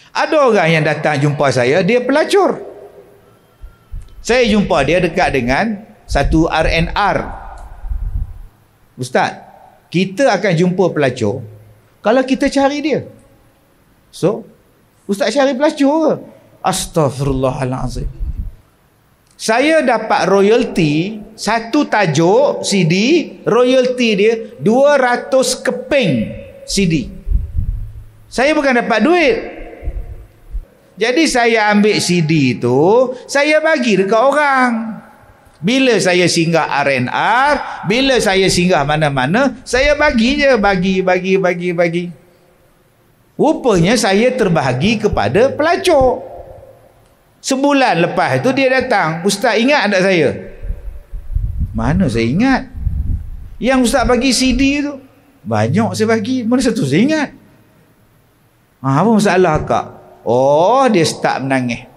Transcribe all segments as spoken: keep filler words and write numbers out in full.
Ada orang yang datang jumpa saya, dia pelacur. Saya jumpa dia dekat dengan satu R and R. Ustaz, kita akan jumpa pelacur kalau kita cari dia. So, Ustaz cari pelacur ke? Astaghfirullahalazim. Saya dapat royalty, satu tajuk C D, royalty dia dua ratus keping C D. Saya bukan dapat duit. Jadi saya ambil C D tu, saya bagi dekat orang. Bila saya singgah R and R, bila saya singgah mana-mana, saya bagi je, bagi, bagi, bagi, bagi. Rupanya saya terbahagi kepada pelacur. Sebulan lepas tu dia datang, Ustaz ingat tak saya? Mana saya ingat? Yang Ustaz bagi C D tu banyak saya bagi, mana satu saya ingat? Ha, apa masalah kak? Oh, dia start menangis.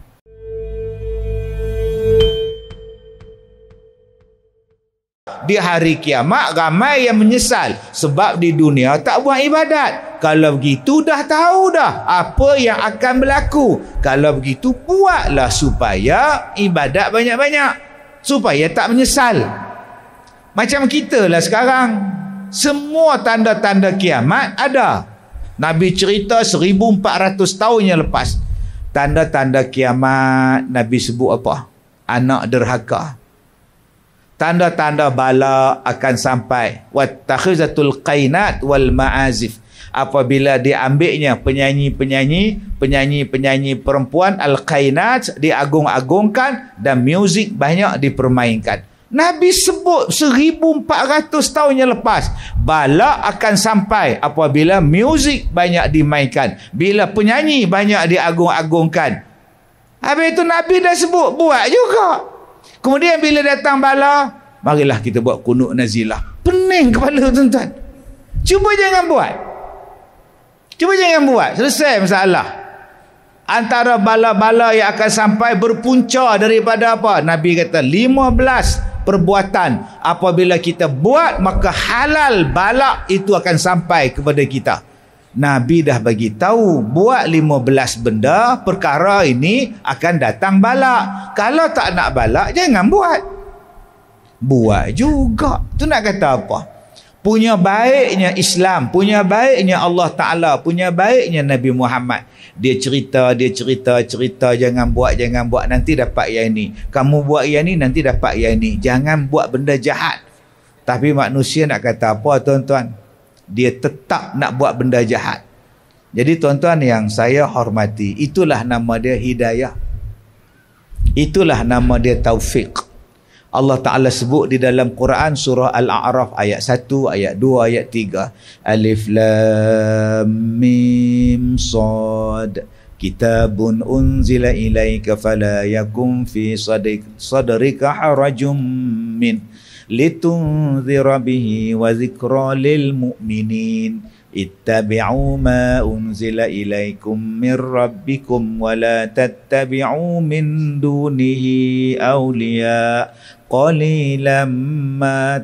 Di hari kiamat ramai yang menyesal sebab di dunia tak buat ibadat. Kalau begitu dah tahu dah apa yang akan berlaku. Kalau begitu buatlah supaya ibadat banyak-banyak, supaya tak menyesal. Macam kita lah sekarang, semua tanda-tanda kiamat ada. Nabi cerita seribu empat ratus tahun yang lepas. Tanda-tanda kiamat Nabi sebut apa? Anak derhaka. Tanda-tanda bala akan sampai. Wattakhizatul qainat wal ma'azif. Apabila diambilnya penyanyi-penyanyi, penyanyi-penyanyi perempuan al-qainat diagung-agungkan dan muzik banyak dipermainkan. Nabi sebut seribu empat ratus tahun yang lepas bala akan sampai apabila muzik banyak dimainkan, bila penyanyi banyak diagung-agungkan. Habis itu Nabi dah sebut, buat juga. Kemudian bila datang bala, marilah kita buat kunut nazilah. Pening kepala tuan-tuan. Cuba jangan buat. Cuba jangan buat. Selesai masalah. Antara bala-bala yang akan sampai berpunca daripada apa? Nabi kata lima belas perbuatan. Apabila kita buat, maka halal balak itu akan sampai kepada kita. Nabi dah bagi tahu, buat lima belas benda, perkara ini akan datang balak. Kalau tak nak balak, jangan buat. Buat juga. Tu nak kata apa? Punya baiknya Islam, punya baiknya Allah Ta'ala, punya baiknya Nabi Muhammad. Dia cerita, dia cerita, cerita, jangan buat, jangan buat, nanti dapat yang ini. Kamu buat yang ini, nanti dapat yang ini. Jangan buat benda jahat. Tapi manusia nak kata apa tuan-tuan? Dia tetap nak buat benda jahat. Jadi tuan-tuan yang saya hormati, itulah nama dia hidayah. Itulah nama dia taufik. Allah Ta'ala sebut di dalam Quran surah Al-A'raf ayat satu, ayat dua, ayat tiga. Alif Lam Mim Sad. Kitabun unzila ilaika fala yakum fi sadrika harajum min litunzira bihi wa zikra lil mu'minin. Ittabi'u ma unzila ilaikum min rabbikum wa la tattabi'u min dunihi awliya qalilan ma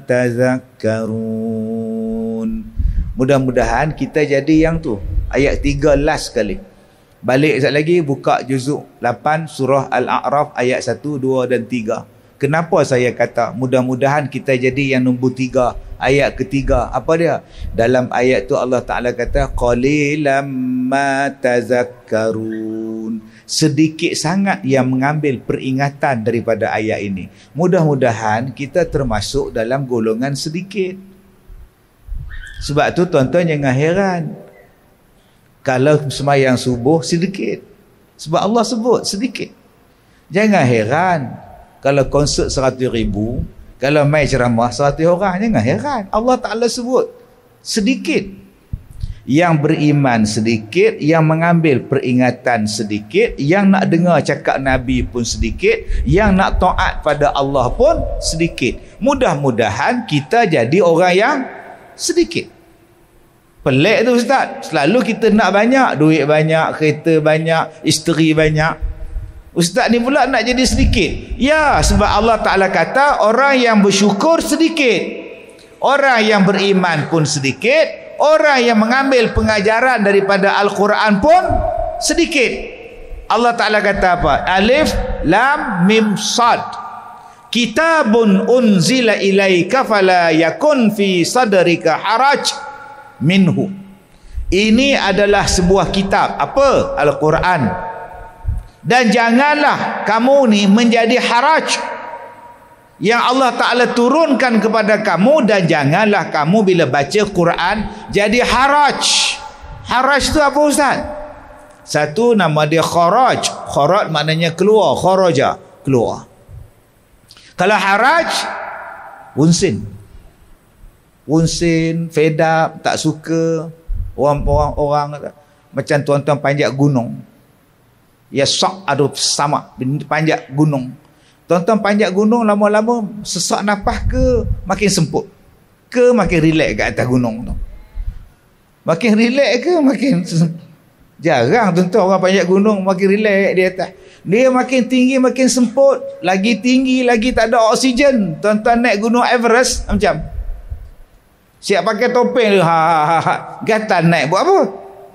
tazakkarun. Mudah-mudahan kita jadi yang tu. Ayat tiga last kali. Balik sekali lagi, buka juzuk lapan surah Al-A'raf ayat satu, dua dan tiga. Kenapa saya kata mudah-mudahan kita jadi yang nombor tiga, ayat ketiga? Apa dia? Dalam ayat tu Allah Ta'ala kata qalilan ma tazakkarun. Sedikit sangat yang mengambil peringatan daripada ayat ini. Mudah-mudahan kita termasuk dalam golongan sedikit. Sebab tu tuan-tuan jangan heran kalau sembahyang subuh sedikit. Sebab Allah sebut sedikit. Jangan heran kalau konsert seratus ribu, kalau mai ceramah seratus orang, jangan heran. Allah Ta'ala sebut sedikit. Yang beriman sedikit, yang mengambil peringatan sedikit, yang nak dengar cakap Nabi pun sedikit, yang nak taat pada Allah pun sedikit. Mudah-mudahan kita jadi orang yang sedikit. Pelik tu Ustaz. Selalu kita nak banyak, duit banyak, kereta banyak, isteri banyak. Ustaz ni pula nak jadi sedikit. Ya, sebab Allah Ta'ala kata orang yang bersyukur sedikit, orang yang beriman pun sedikit, orang yang mengambil pengajaran daripada Al-Quran pun sedikit. Allah Ta'ala kata apa? Alif lam mim sad. Kitabun unzila ilaika fala yakun fi sadrika haraj minhu. Ini adalah sebuah kitab. Apa? Al-Quran. Dan janganlah kamu ni menjadi haraj yang Allah Ta'ala turunkan kepada kamu, dan janganlah kamu bila baca Quran jadi haraj. Haraj tu apa Ustaz? Satu nama dia kharaj. Kharaj maknanya keluar. Kharaja, keluar. Kalau haraj, unsin. Unsin, fed up, tak suka. Orang-orang orang macam tuan-tuan panjat gunung. Ya sok ada sama panjat gunung. Tuan-tuan panjat gunung lama-lama sesak nafas ke makin semput, ke makin relax kat atas gunung tu? Makin relax ke makin jarang tuan-tuan orang panjat gunung makin relax di atas. Dia makin tinggi makin semput, lagi tinggi lagi tak ada oksigen. Tuan-tuan naik gunung Everest macam siap pakai topeng ha ha ha, gatal naik buat apa?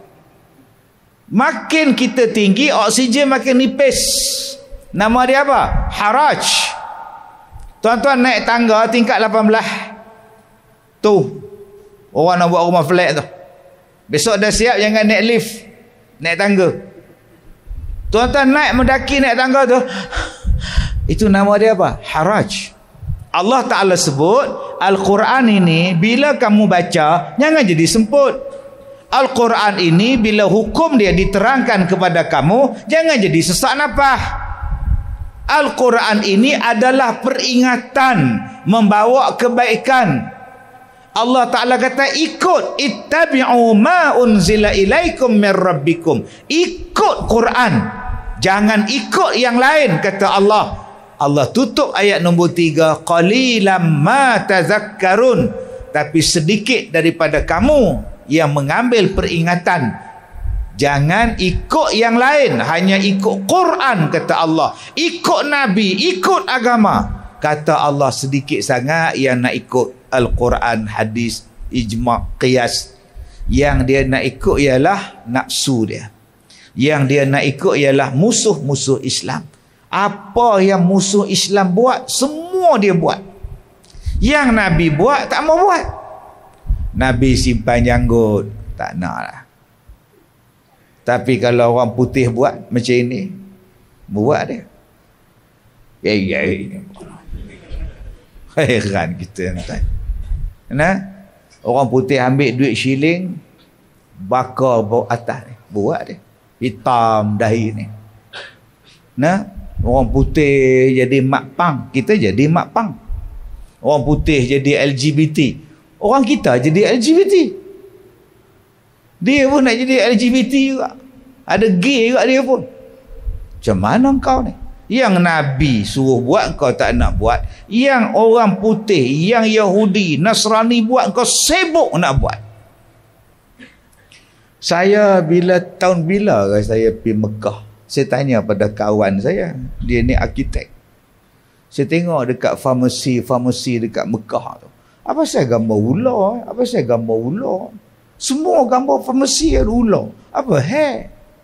Makin kita tinggi oksigen makin nipis. Nama dia apa? Haraj. Tuan-tuan naik tangga tingkat lapan belas. Tu orang nak buat rumah flat tu. Besok dah siap jangan naik lift, naik tangga. Tuan-tuan naik mendaki naik tangga tu, itu nama dia apa? Haraj. Allah Ta'ala sebut Al-Quran ini bila kamu baca jangan jadi semput. Al-Quran ini bila hukum dia diterangkan kepada kamu jangan jadi sesak nafas. Al-Quran ini adalah peringatan membawa kebaikan. Allah Ta'ala kata ikut, ittabi'u ma unzila ilaikum min rabbikum. Ikut Quran, jangan ikut yang lain, kata Allah. Allah tutup ayat nombor tiga, qalilam ma tazakkarun. Tapi sedikit daripada kamu yang mengambil peringatan. Jangan ikut yang lain, hanya ikut Quran, kata Allah. Ikut Nabi, ikut agama. Kata Allah sedikit sangat yang nak ikut Al-Quran, hadis, ijma', qiyas. Yang dia nak ikut ialah nafsu dia. Yang dia nak ikut ialah musuh-musuh Islam. Apa yang musuh Islam buat, semua dia buat. Yang Nabi buat, tak mau buat. Nabi simpan janggut, tak nak lah. Tapi kalau orang putih buat macam ini, buat dia. Ya, ya, ya. Heran kita tuan. Nah, orang putih ambil duit shilling, bakar bawah atas ni, buat dia. Hitam dahi ni. Nah, orang putih jadi mak pang, kita jadi mak pang. Orang putih jadi L G B T, orang kita jadi L G B T. Dia pun nak jadi L G B T juga. Ada gay juga dia pun. Macam mana kau ni? Yang Nabi suruh buat kau tak nak buat. Yang orang putih, yang Yahudi, Nasrani buat kau sibuk nak buat. Saya bila tahun bila saya pergi Mekah, saya tanya pada kawan saya, dia ni arkitek. Saya tengok dekat farmasi-farmasi dekat Mekah tu. Apa saya gambar ular? Apa saya gambar ular? Semua gambar farmasi ada ular. Apa heh?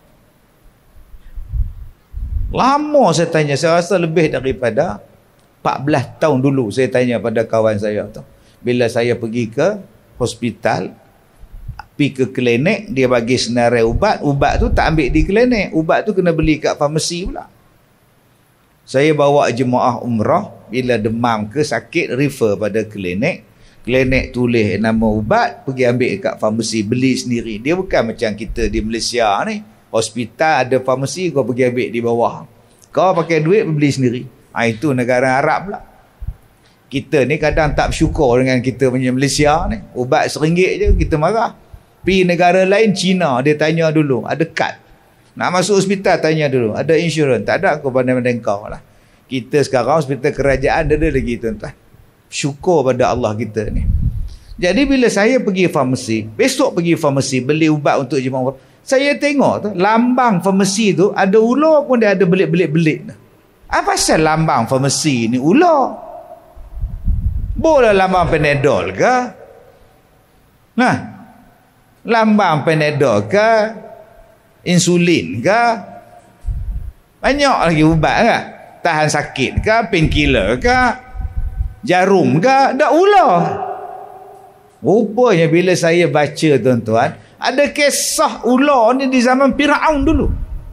Lama saya tanya. Saya rasa lebih daripada empat belas tahun dulu saya tanya pada kawan saya tu. Bila saya pergi ke hospital, pergi ke klinik, dia bagi senarai ubat. Ubat tu tak ambil di klinik. Ubat tu kena beli kat farmasi pula. Saya bawa jemaah umrah. Bila demam ke sakit, refer pada klinik. Klinik tulis nama ubat, pergi ambil kat farmasi, beli sendiri. Dia bukan macam kita di Malaysia ni. Hospital ada farmasi, kau pergi ambil di bawah. Kau pakai duit, beli sendiri. Ha, itu negara Arab pula. Kita ni kadang tak bersyukur dengan kita punya Malaysia ni. Ubat seringgit je, kita marah. Pergi negara lain, Cina, dia tanya dulu, ada kad. Nak masuk hospital, tanya dulu, ada insurans? Tak ada, kau pandai-pandai kau lah. Kita sekarang hospital kerajaan, ada lagi tuan-tuan. Syukur pada Allah kita ni. Jadi bila saya pergi farmasi, besok pergi farmasi beli ubat untuk jemaah, saya tengok tu lambang farmasi tu ada ular pun dia ada belit-belit-belit. Apa pasal lambang farmasi ni ular? Boleh lambang Panadol ke? Nah, lambang Panadol ke? insulin ke, banyak lagi ubat ke, tahan sakit ke, painkiller ke, jarum ke, dak ular. Rupanya bila saya baca tuan-tuan, ada kisah ular ni di zaman Firaun dulu.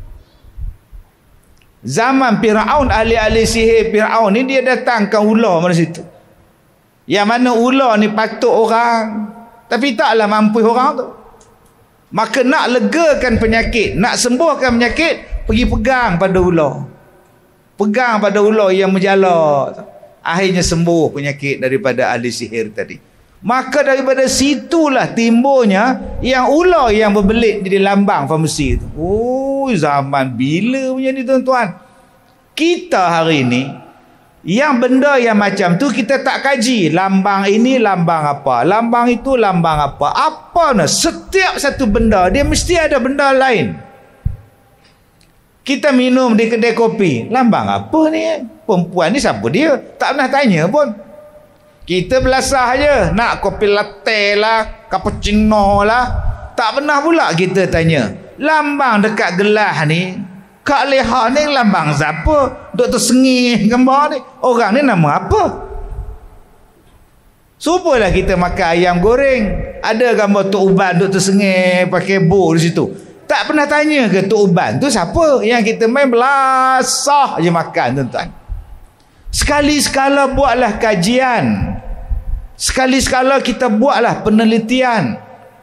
Zaman Firaun, ahli-ahli sihir Firaun ni dia datangkan ular mana situ. Yang mana ular ni patuk orang, tapi taklah mampu orang tu. Maka nak legakan penyakit, nak sembuhkan penyakit, pergi pegang pada ular. Pegang pada ular yang menjala. Akhirnya sembuh penyakit daripada ahli sihir tadi. Maka daripada situlah timbulnya yang ular yang berbelit di lambang farmasi itu. Oh, zaman bila punya ni tuan-tuan. Kita hari ini, yang benda yang macam tu kita tak kaji. Lambang ini lambang apa, lambang itu lambang apa. Apa nak? Setiap satu benda dia mesti ada benda lain. Kita minum di kedai kopi, lambang apa ni? Perempuan ni siapa dia? Tak pernah tanya pun. Kita belasah je, nak kopi latte lah, cappuccino lah. Tak pernah pula kita tanya, lambang dekat gelas ni, Kak Leha ni lambang siapa? Doktor Sengih gambar ni, orang ni nama apa? Supalah kita makan ayam goreng, ada gambar Tok Uban, Doktor Sengih pakai bow di situ. Tak pernah tanya ke Tok Uban tu siapa? Yang kita main belasah je makan tuan-tuan. Sekali-sekala buatlah kajian. Sekali-sekala kita buatlah penelitian.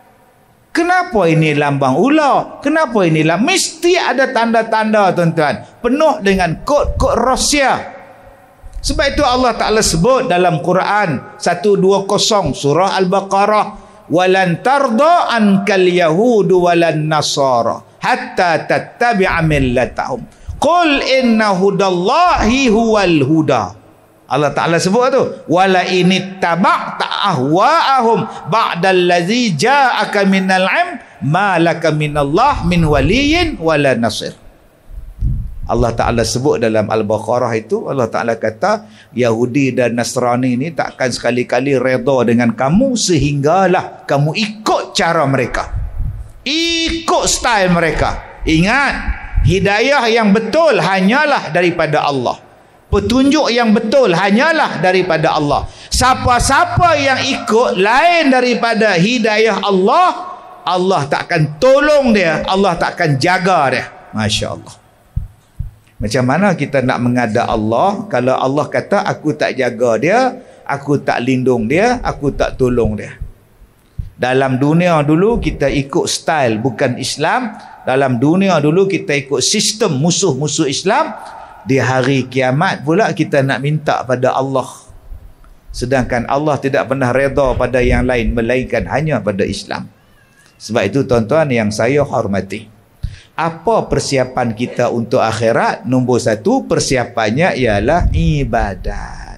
Kenapa ini lambang ular? Kenapa ini lambang? Mesti ada tanda-tanda tuan-tuan. Penuh dengan kod-kod rahsia. Sebab itu Allah Ta'ala sebut dalam Quran seratus dua puluh surah Al-Baqarah. Walan tarda ankal yahudu walan nasara hatta tattabi'a millatahum. Qul inna hudallahi huwal huda. Allah Ta'ala sebut tu, wala inittaba'ta ahwa'ahum ba'dallazi ja'aka minal 'ilm ma laka minallah min waliyyin wala nasir. Allah Ta'ala sebut dalam Al-Baqarah itu, Allah Ta'ala kata Yahudi dan Nasrani ni takkan sekali-kali redha dengan kamu sehinggalah kamu ikut cara mereka, ikut style mereka. Ingat, hidayah yang betul hanyalah daripada Allah. Petunjuk yang betul hanyalah daripada Allah. Siapa-siapa yang ikut lain daripada hidayah Allah, Allah takkan tolong dia, Allah takkan jaga dia. Masya Allah. Macam mana kita nak mengada Allah kalau Allah kata aku tak jaga dia, aku tak lindung dia, aku tak tolong dia. Dalam dunia dulu kita ikut style bukan Islam. Dalam dunia dulu kita ikut sistem musuh-musuh Islam. Di hari kiamat pula kita nak minta pada Allah. Sedangkan Allah tidak pernah redha pada yang lain melainkan hanya pada Islam. Sebab itu tuan-tuan yang saya hormati, apa persiapan kita untuk akhirat? Nombor satu, persiapannya ialah ibadat.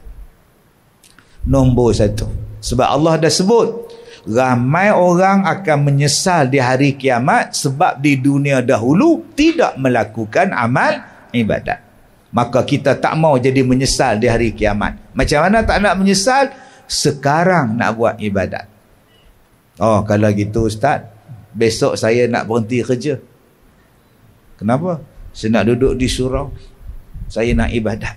Nombor satu. Sebab Allah dah sebut, ramai orang akan menyesal di hari kiamat sebab di dunia dahulu tidak melakukan amal ibadat. Maka kita tak mau jadi menyesal di hari kiamat. Macam mana tak nak menyesal? Sekarang nak buat ibadat. Oh, kalau gitu Ustaz, besok saya nak berhenti kerja. Kenapa? Saya nak duduk di surau, saya nak ibadat.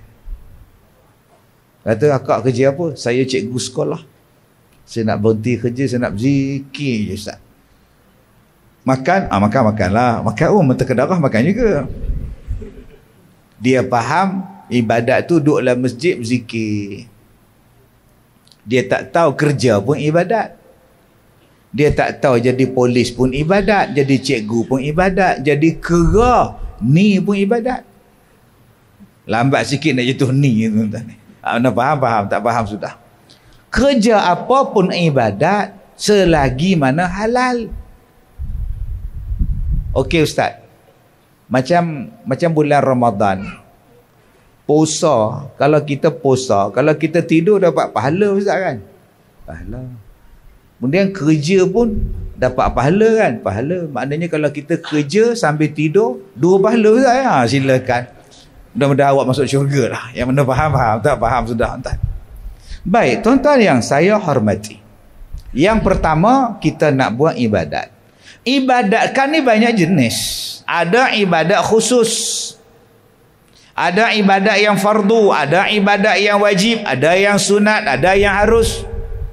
Kata, akak kerja apa? Saya cikgu sekolah. Saya nak berhenti kerja, saya nak berzikir je Ustaz. Makan? Ah, makan-makanlah. Makan, oh mentah kedarah makan juga. Dia faham ibadat tu duduk dalam masjid berzikir. Dia tak tahu kerja pun ibadat. Dia tak tahu jadi polis pun ibadat, jadi cikgu pun ibadat, jadi kera ni pun ibadat. Lambat sikit nak jatuh ni tuan-tuan. Anda faham? Faham? Tak faham sudah. Kerja apa pun ibadat selagi mana halal. Okey Ustaz. Macam macam bulan Ramadan. Puasa, kalau kita puasa, kalau kita tidur dapat pahala Ustaz kan? Pahala. Kemudian kerja pun dapat pahala kan? Pahala. Maknanya kalau kita kerja sambil tidur, dua pahala Ustaz ya? Silakan. Mudah-mudahan awak masuk syurga lah. Yang mana faham-faham, tak faham sudah tuan. Baik, tuan-tuan yang saya hormati. Yang pertama, kita nak buat ibadat. Ibadat kan ni banyak jenis. Ada ibadat khusus, ada ibadat yang fardu, ada ibadat yang wajib, ada yang sunat, ada yang harus.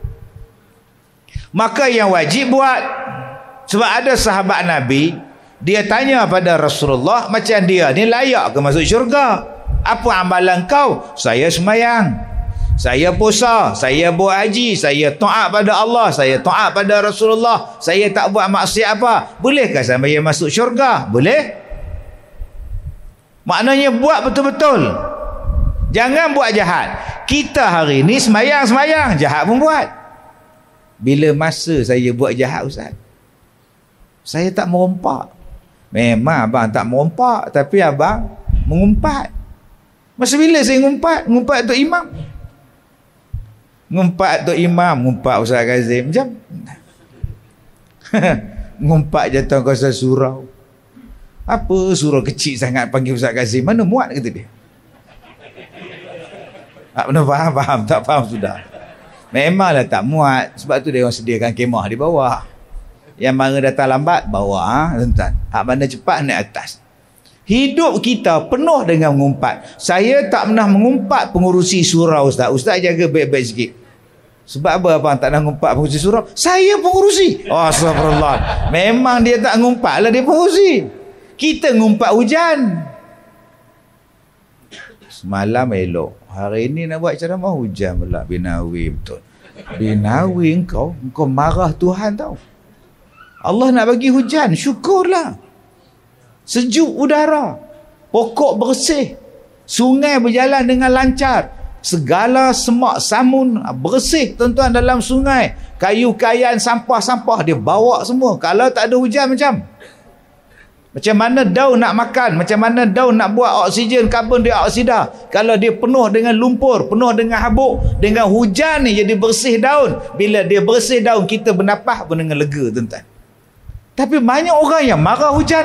Maka yang wajib buat. Sebab ada sahabat Nabi, dia tanya pada Rasulullah, macam dia ni layak ke masuk syurga? Apa amalan kau? Saya sembahyang, saya puasa, saya buat haji, saya taat pada Allah, saya taat pada Rasulullah, saya tak buat maksiat apa. Bolehkah saya masuk syurga? Boleh. Maknanya buat betul-betul. Jangan buat jahat. Kita hari ni semayang-semayang, jahat pun buat. Bila masa saya buat jahat, Ustaz? Saya tak merompak. Memang abang tak merompak, tapi abang mengumpat. Masa bila saya ngumpat? Ngumpat Tok Imam. Ngumpat Tok Imam, ngumpat Ustaz Kazim macam ngumpat jatuh kuasa surau. Apa surau kecil sangat panggil Ustaz Kazim? Mana muat kata dia. Tak pernah faham, faham, tak faham sudah. Memanglah tak muat. Sebab tu dia orang sediakan kemah di bawah. Yang mana datang lambat, bawah, ha, tuan-tuan. Hak mana cepat, naik atas. Hidup kita penuh dengan mengumpat. Saya tak pernah mengumpat pengurusi surau, Ustaz. Ustaz jaga baik-baik sikit. Sebab apa abang tak nak ngumpat pengurusi surau? Saya pengurusi. Oh, astagfirullah. Memang dia tak ngumpat lah, dia pengurusi. Kita ngumpat hujan. Semalam elok. Hari ini nak buat ceramah hujan pula. Binawi betul. Binawi engkau, engkau marah Tuhan tau. Allah nak bagi hujan, syukurlah. Sejuk udara, pokok bersih, sungai berjalan dengan lancar. Segala semak samun bersih tuan-tuan dalam sungai. Kayu-kayan, sampah-sampah dia bawa semua. Kalau tak ada hujan macam Macam mana daun nak makan, macam mana daun nak buat oksigen, karbon dioksida. Kalau dia penuh dengan lumpur, penuh dengan habuk, dengan hujan ni jadi bersih daun. Bila dia bersih daun, kita bernafas pun dengan lega tuan-tuan. Tapi banyak orang yang marah hujan.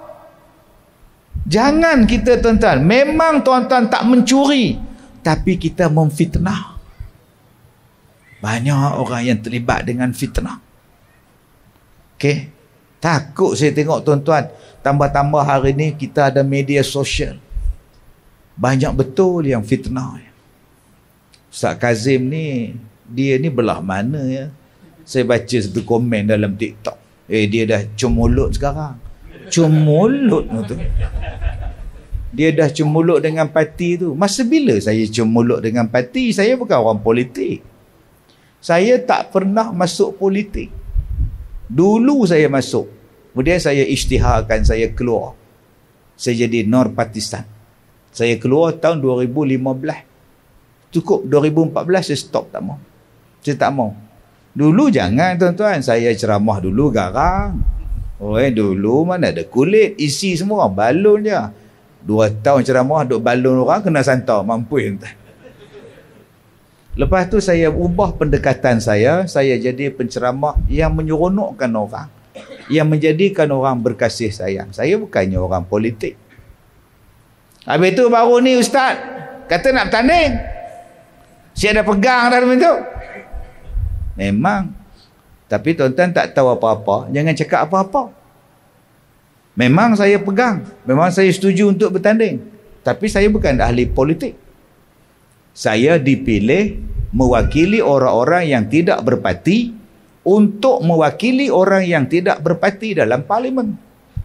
Jangan kita tuan-tuan, memang tuan-tuan tak mencuri, tapi kita memfitnah. Banyak orang yang terlibat dengan fitnah. Okey. Takut saya tengok tuan-tuan, tambah-tambah hari ni kita ada media sosial. Banyak betul yang fitnah. Ustaz Kazim ni, dia ni belah mana ya? Saya baca satu komen dalam TikTok. Eh, dia dah cemulut sekarang. Cemulut tu. Dia dah cemulut dengan parti tu. Masa bila saya cemulut dengan parti? Saya bukan orang politik. Saya tak pernah masuk politik. Dulu saya masuk. Kemudian saya isytiharkan, saya keluar. Saya jadi non-partisan. Saya keluar tahun dua ribu lima belas. Cukup dua ribu empat belas saya stop, tak mau. Saya tak mau. Dulu jangan tuan-tuan. Saya ceramah dulu garang. Oh eh, dulu mana ada kulit. Isi semua balon je. Dua tahun ceramah duk balon orang, kena santau. Mampu tuan. Lepas tu saya ubah pendekatan saya. Saya jadi penceramah yang menyeronokkan orang, yang menjadikan orang berkasih sayang. Saya bukannya orang politik. Habis tu baru ni ustaz kata nak bertanding. Saya dah pegang dah dalam tu. Memang. Tapi tuan-tuan tak tahu apa-apa, jangan cakap apa-apa. Memang saya pegang, memang saya setuju untuk bertanding. Tapi saya bukan ahli politik. Saya dipilih mewakili orang-orang yang tidak berparti untuk mewakili orang yang tidak berparti dalam parlimen.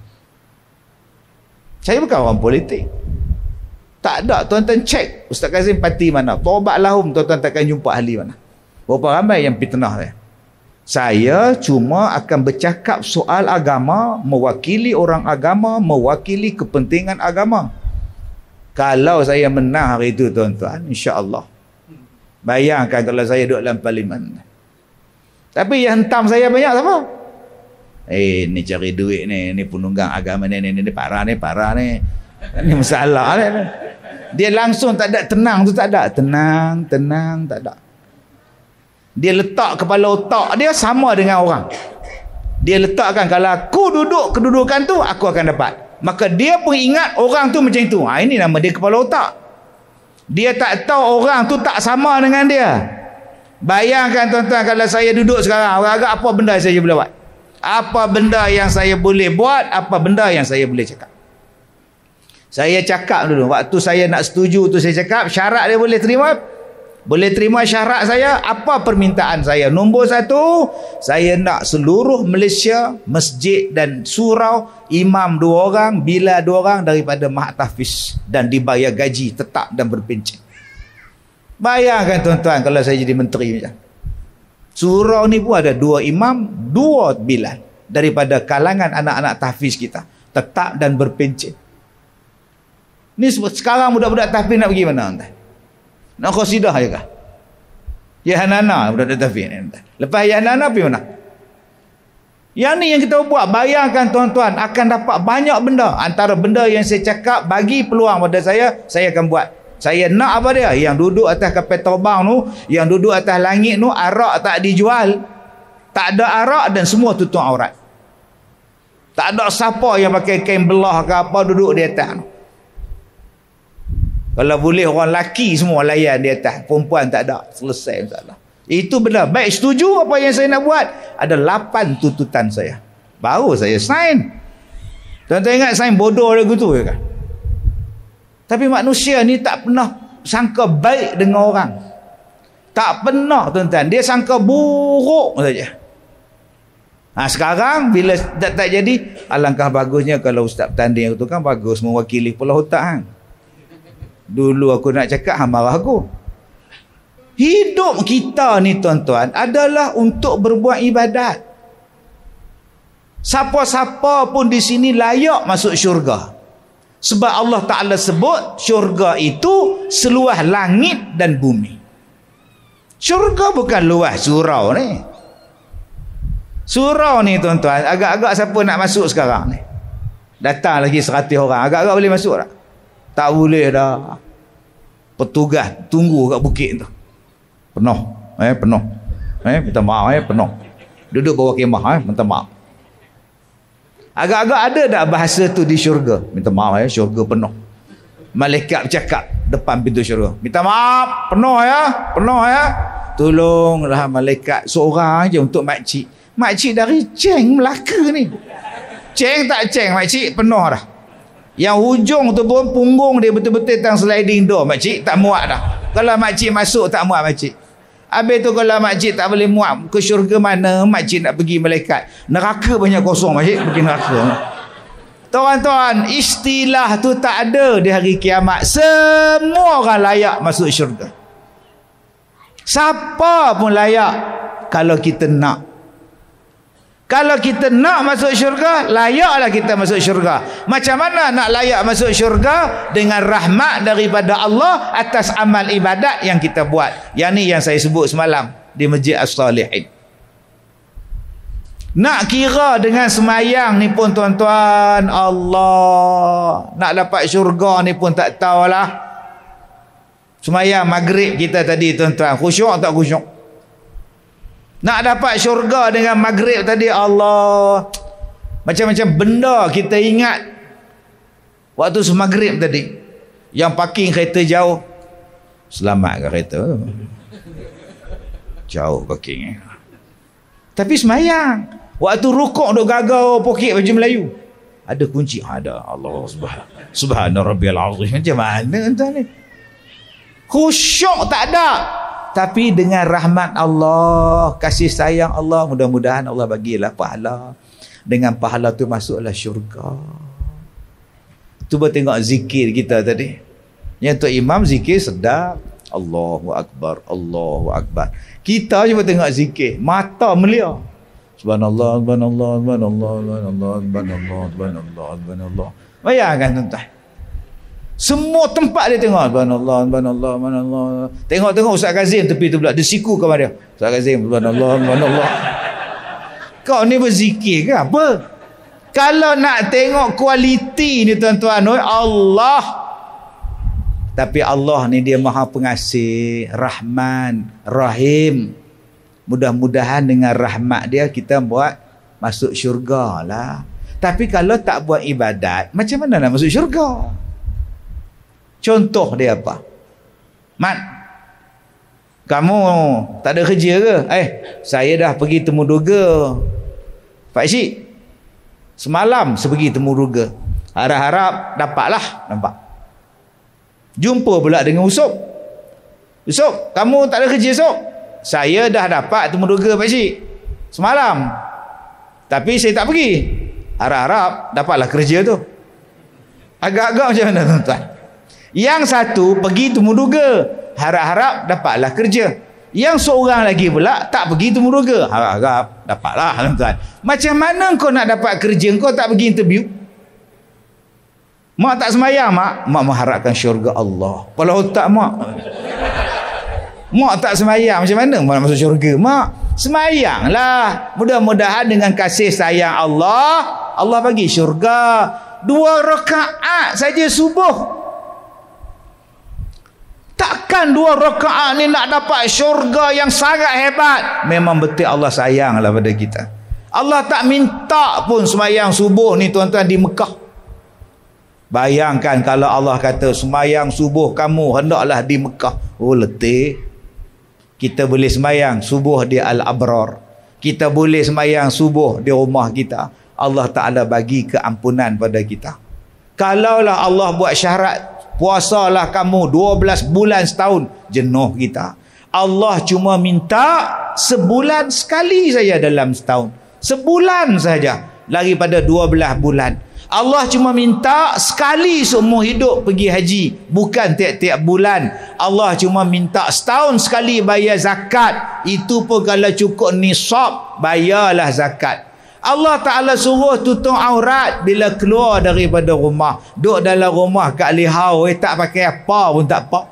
Saya bukan orang politik. Tak ada, tuan-tuan cek Ustaz Kazim parti mana. Taubat lahum, tuan-tuan takkan jumpa ahli mana. Berapa ramai yang fitnah dia. Saya cuma akan bercakap soal agama, mewakili orang agama, mewakili kepentingan agama. Kalau saya menang hari itu tuan-tuan, insya-Allah. Bayangkan kalau saya duduk dalam parlimen. Tapi yang hentam saya banyak siapa? Eh, ni cari duit ni, ni penunggang agama ni, ni, ni, ni parah ni, parah ni. Ni masalah ni. Dia langsung tak ada tenang tu, tak ada. Tenang, tenang, tak ada. Dia letak kepala otak dia sama dengan orang. Dia letakkan kalau aku duduk kedudukan tu, aku akan dapat. Maka dia pun ingat orang tu macam itu. Ha, ini nama dia kepala otak. Dia tak tahu orang tu tak sama dengan dia. Bayangkan tuan-tuan kalau saya duduk sekarang, agak apa benda saya boleh buat? Apa benda yang saya boleh buat, apa benda yang saya boleh cakap. Saya cakap dulu, waktu saya nak setuju tu saya cakap, syarat dia boleh terima. Boleh terima syarat saya, apa permintaan saya? Nombor satu, saya nak seluruh Malaysia, masjid dan surau, imam dua orang, bila dua orang daripada Mahat Tahfiz dan dibayar gaji tetap dan berpencen. Bayangkan tuan-tuan kalau saya jadi menteri macam. Surau ni pun ada dua imam, dua bilal daripada kalangan anak-anak tahfiz kita, tetap dan berpencen. Ni sekarang budak-budak tahfiz nak pergi mana tuan? Nak qasidah je kah? Ya Hanana budak-budak tahfiz ni. Lepas Ya Hanana pergi mana? Yang ni yang kita buat. Bayangkan tuan-tuan akan dapat banyak benda. Antara benda yang saya cakap bagi peluang pada saya, saya akan buat. Saya nak apa dia? Yang duduk atas kapal terbang tu, yang duduk atas langit tu, arak tak dijual. Tak ada arak dan semua tutup aurat. Tak ada siapa yang pakai kain belah ke apa duduk di atas tu. Kalau boleh orang lelaki semua layan di atas, perempuan tak ada. Selesai masalah. Itu benar. Baik, setuju apa yang saya nak buat? Ada lapan tuntutan saya. Baru saya sign. Tuan-tuan ingat sign bodoh lagu tu ke kan? Tapi manusia ni tak pernah sangka baik dengan orang. Tak pernah tuan-tuan. Dia sangka buruk saja. Ha, sekarang bila tak, tak jadi, alangkah bagusnya kalau Ustaz Tanding tu kan bagus mewakili Pulau Otak kan. Dulu aku nak cakap, hang marah aku. Hidup kita ni tuan-tuan adalah untuk berbuat ibadat. Siapa-siapa pun di sini layak masuk syurga. Sebab Allah Ta'ala sebut syurga itu seluas langit dan bumi. Syurga bukan luas surau ni. Surau ni tuan-tuan, agak-agak siapa nak masuk sekarang ni? Datang lagi seratus orang, agak-agak boleh masuk tak? Tak boleh dah. Petugas tunggu kat bukit tu. Penuh. Eh, penuh. Eh, minta maaf eh, penuh. Duduk bawah kemah eh, minta maaf. Agak-agak ada tak bahasa tu di syurga? Minta maaf eh, syurga penuh. Malaikat bercakap depan pintu syurga. Minta maaf, penuh ya, penuh ya. Tolonglah malaikat seorang aja untuk makcik. Makcik dari Ceng Melaka ni. Ceng tak Ceng, makcik penuh dah. Yang hujung tu pun punggung dia betul-betul tang sliding door. Makcik tak muat dah. Kalau makcik masuk tak muat makcik. Habis tu kalau makcik tak boleh muat ke syurga mana, makcik nak pergi malaikat. Neraka banyak kosong makcik, pergi neraka. Tuan-tuan, istilah tu tak ada di hari kiamat. Semua orang layak masuk syurga. Siapa pun layak kalau kita nak. Kalau kita nak masuk syurga, layaklah kita masuk syurga. Macam mana nak layak masuk syurga? Dengan rahmat daripada Allah atas amal ibadat yang kita buat. Yang ni yang saya sebut semalam di Masjid As-Salihin. Nak kira dengan semayang ni pun tuan-tuan, Allah, nak dapat syurga ni pun tak tahulah. Semayang maghrib kita tadi tuan-tuan, khusyuk tak khusyuk? Nak dapat syurga dengan maghrib tadi, Allah, macam-macam benda kita ingat waktu semaghrib tadi. Yang parking kereta jauh, selamat ke kereta? Jauh parking. Tapi semayang. Waktu rukuk duk gagau poket baju Melayu, ada kunci, ada. Allah subhanahu subhana rabbiyal azim. Macam mana tuan ni? Khusyuk tak ada. Tapi dengan rahmat Allah, kasih sayang Allah, mudah-mudahan Allah bagilah pahala. Dengan pahala tu masuklah syurga. Cuba tengok zikir kita tadi. Yang tu imam zikir sedap. Allahu Akbar, Allahu Akbar. Kita cuba tengok zikir, mata melia. Subhanallah, subhanallah, subhanallah, subhanallah, subhanallah, subhanallah, subhanallah. Bayangkan tuan-tuan. Semua tempat dia tengok. Subhanallah, subhanallah, subhanallah. Tengok-tengok Ustaz Kazim tepi tu pula. Dia siku kepada dia. Ustaz Kazim, subhanallah, subhanallah. Kau ni berzikir ke apa? Kalau nak tengok kualiti ni tuan-tuan, Allah. Tapi Allah ni dia maha pengasih, Rahman, Rahim. Mudah-mudahan dengan rahmat dia kita buat masuk syurga lah. Tapi kalau tak buat ibadat, macam mana nak masuk syurga? Contoh dia apa? Mat, kamu tak ada kerja ke? Eh, saya dah pergi temu duga. Pak Cik, semalam sebegi temuruga. Harap-harap dapatlah. Nampak. Jumpa pula dengan Usop. Usop, kamu tak ada kerja Usop? Saya dah dapat temuruga Pak Cik semalam, tapi saya tak pergi. Harap-harap dapatlah kerja tu. Agak-agak macam mana tuan-tuan? Yang satu pergi temuruga, harap-harap dapatlah kerja. Yang seorang lagi pula tak pergi temuruga, harap-harap dapatlah tuan-tuan. Macam mana kau nak dapat kerja kau tak pergi interview? Mak tak sembahyang mak, mak mengharapkan syurga Allah. Kepala otak mak. Mak tak sembahyang, macam mana mak nak masuk syurga? Mak, sembahyanglah. Mudah-mudahan dengan kasih sayang Allah, Allah bagi syurga. Dua rakaat saja subuh. Takkan dua rakaat ni nak dapat syurga yang sangat hebat. Memang betul Allah sayanglah pada kita. Allah tak minta pun sembahyang subuh ni tuan-tuan di Mekah. Bayangkan kalau Allah kata sembahyang subuh kamu hendaklah di Mekah. Oh letih. Kita boleh sembahyang subuh di Al-Abrar. Kita boleh sembahyang subuh di rumah kita. Allah Ta'ala bagi keampunan pada kita. Kalaulah Allah buat syarat, puasalah kamu dua belas bulan setahun, jenuh kita. Allah cuma minta sebulan sekali saja dalam setahun. Sebulan saja daripada dua belas bulan. Allah cuma minta sekali seumur hidup pergi haji, bukan tiap-tiap bulan. Allah cuma minta setahun sekali bayar zakat. Itu pun kalau cukup nisab, bayarlah zakat. Allah Ta'ala suruh tutup aurat bila keluar daripada rumah. Duduk dalam rumah kat lihau, eh, tak pakai apa pun tak apa.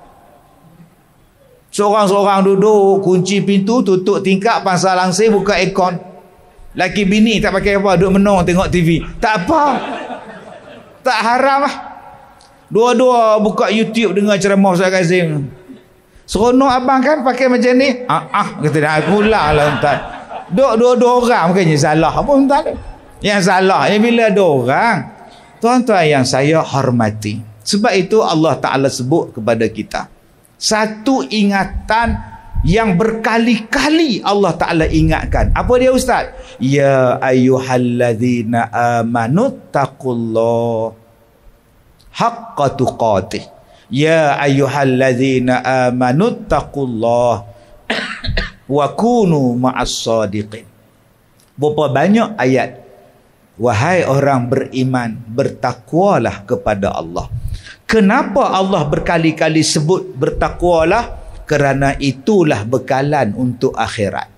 Seorang-seorang duduk, kunci pintu, tutup tingkap, pasang langsir, buka aircon. Laki bini tak pakai apa, duduk menong tengok T V. Tak apa. Tak haram lah. Dua-dua buka YouTube dengar ceramah Ustaz Kazim. Seronok abang kan pakai macam ni? Ah, ah kata dah pula lah tuan. Duk dua-dua orang bukannya salah apa tuan. Yang salah ni bila ada orang. Tuan-tuan yang saya hormati. Sebab itu Allah Ta'ala sebut kepada kita. Satu ingatan yang berkali-kali Allah Ta'ala ingatkan. Apa dia Ustaz? Ya ayyuhalladzina amanu taqullah haqqa tuqatih. Ya ayyuhalladzina amanu taqullah wa kunu ma'as sadiqin. Berapa banyak ayat, wahai orang beriman, bertakwalah kepada Allah. Kenapa Allah berkali-kali sebut bertakwalah? Kerana itulah bekalan untuk akhirat.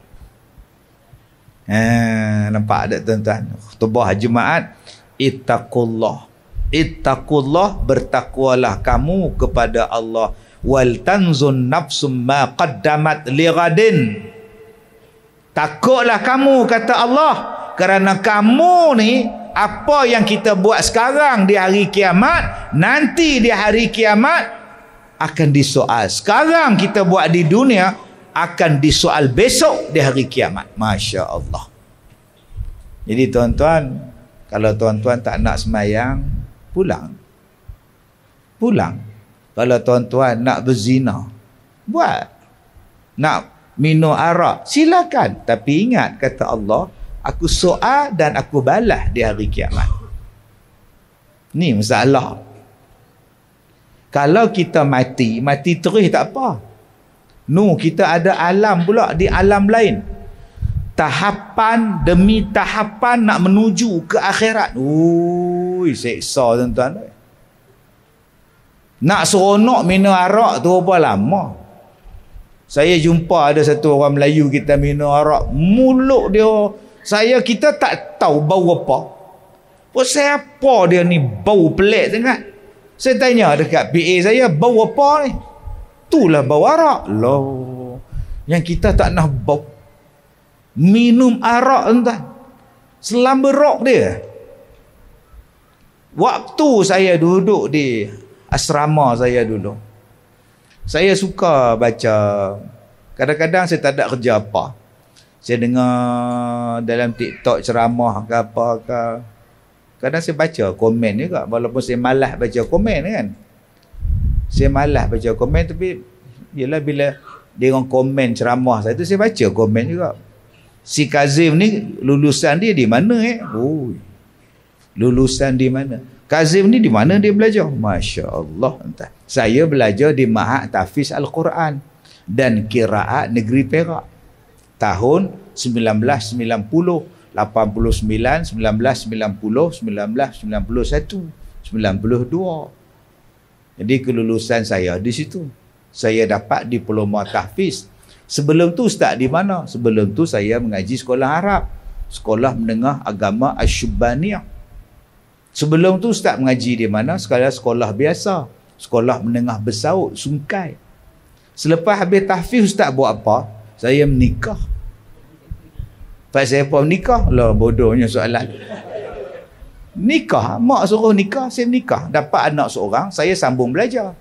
Ha, nampak tak tuan-tuan? Khutbah Jumaat, ittaqullah. Ittaqullah, bertakwalah kamu kepada Allah. Wal tanzun nafsum ma qaddamat lighadin. Takutlah kamu kata Allah, kerana kamu ni apa yang kita buat sekarang di hari kiamat, nanti di hari kiamat akan disoal. Sekarang kita buat di dunia akan disoal besok di hari kiamat. Masya Allah. Jadi tuan-tuan, kalau tuan-tuan tak nak sembahyang, pulang. Pulang. Kalau tuan-tuan nak berzina, buat. Nak minum arak, silakan. Tapi ingat, kata Allah, aku soal dan aku balas di hari kiamat. Ni masalah. Kalau kita mati, mati terus tak apa. No, kita ada alam pula di alam lain. Tahapan demi tahapan nak menuju ke akhirat. Ui, seksa tuan-tuan. Nak seronok minum arak tu berapa lama? Saya jumpa ada satu orang Melayu kita minum arak. Mulut dia, saya kita tak tahu bau apa. Pasal apa dia ni bau pelik sangat. Saya tanya dekat P A saya, bau apa ni? Itulah bau arak. Loh, yang kita tak nak bau. Minum arak tuan-tuan. Selamba rok dia. Waktu saya duduk di asrama saya dulu, saya suka baca. Kadang-kadang saya tak ada kerja apa, saya dengar dalam TikTok ceramah ke apa ke. Kadang saya baca komen juga, walaupun saya malas baca komen kan. Saya malas baca komen, tapi yelah bila dia orang komen ceramah saya tu, saya baca komen juga. Si Kazim ni lulusan dia di mana eh? Oh, lulusan di mana? Kazim ni di mana dia belajar? Masya Allah. Entah. Saya belajar di Ma'had Tahfiz Al-Quran dan Qiraat Negeri Perak. Tahun sembilan belas sembilan puluh, lapan puluh sembilan, sembilan belas sembilan puluh, sembilan belas sembilan puluh satu, sembilan puluh dua. Jadi kelulusan saya di situ. Saya dapat diploma tahfiz. Sebelum tu ustaz di mana? Sebelum tu saya mengaji sekolah Arab, sekolah menengah agama Asy-Syubbaniyah. Sebelum tu ustaz mengaji di mana? Sekolah sekolah biasa, sekolah menengah Bersaut, Sungkai. Selepas habis tahfiz ustaz buat apa? Saya menikah. Pas saya pun menikah, lah bodohnya soalan. Nikah, mak suruh nikah, saya menikah. Dapat anak seorang, saya sambung belajar.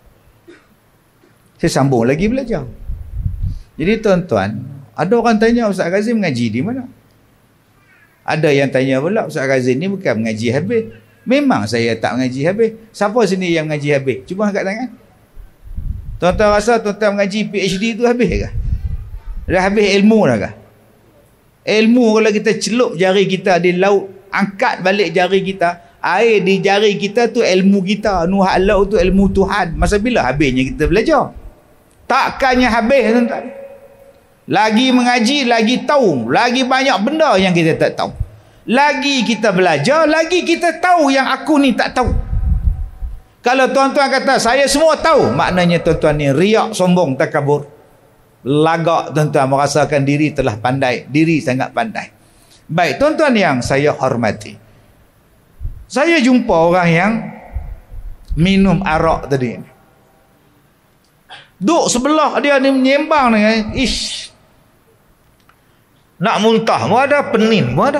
Saya sambung lagi belajar. Jadi tuan-tuan, ada orang tanya Ustaz Kazim mengaji di mana? Ada yang tanya pula, Ustaz Kazim ni bukan mengaji habis. Memang saya tak mengaji habis. Siapa sini yang mengaji habis? Cuba angkat tangan. Tuan-tuan rasa tuan-tuan mengaji P H D tu habis ke? Dah habis ilmu dah ke? Ilmu kalau kita celup jari kita di laut, angkat balik jari kita, air di jari kita tu ilmu kita, nuhat laut tu ilmu Tuhan. Masa bila habisnya kita belajar? Takkannya habis tuan-tuan. Lagi mengaji, lagi tahu, lagi banyak benda yang kita tak tahu. Lagi kita belajar, lagi kita tahu yang aku ni tak tahu. Kalau tuan-tuan kata saya semua tahu, maknanya tuan-tuan ni riak, sombong, takabur, lagak. Tuan-tuan merasakan diri telah pandai, diri sangat pandai. Baik tuan-tuan yang saya hormati, saya jumpa orang yang minum arak tadi, duk sebelah dia ni menyembang dengan ish, nak muntah pun ada, penin pun ada.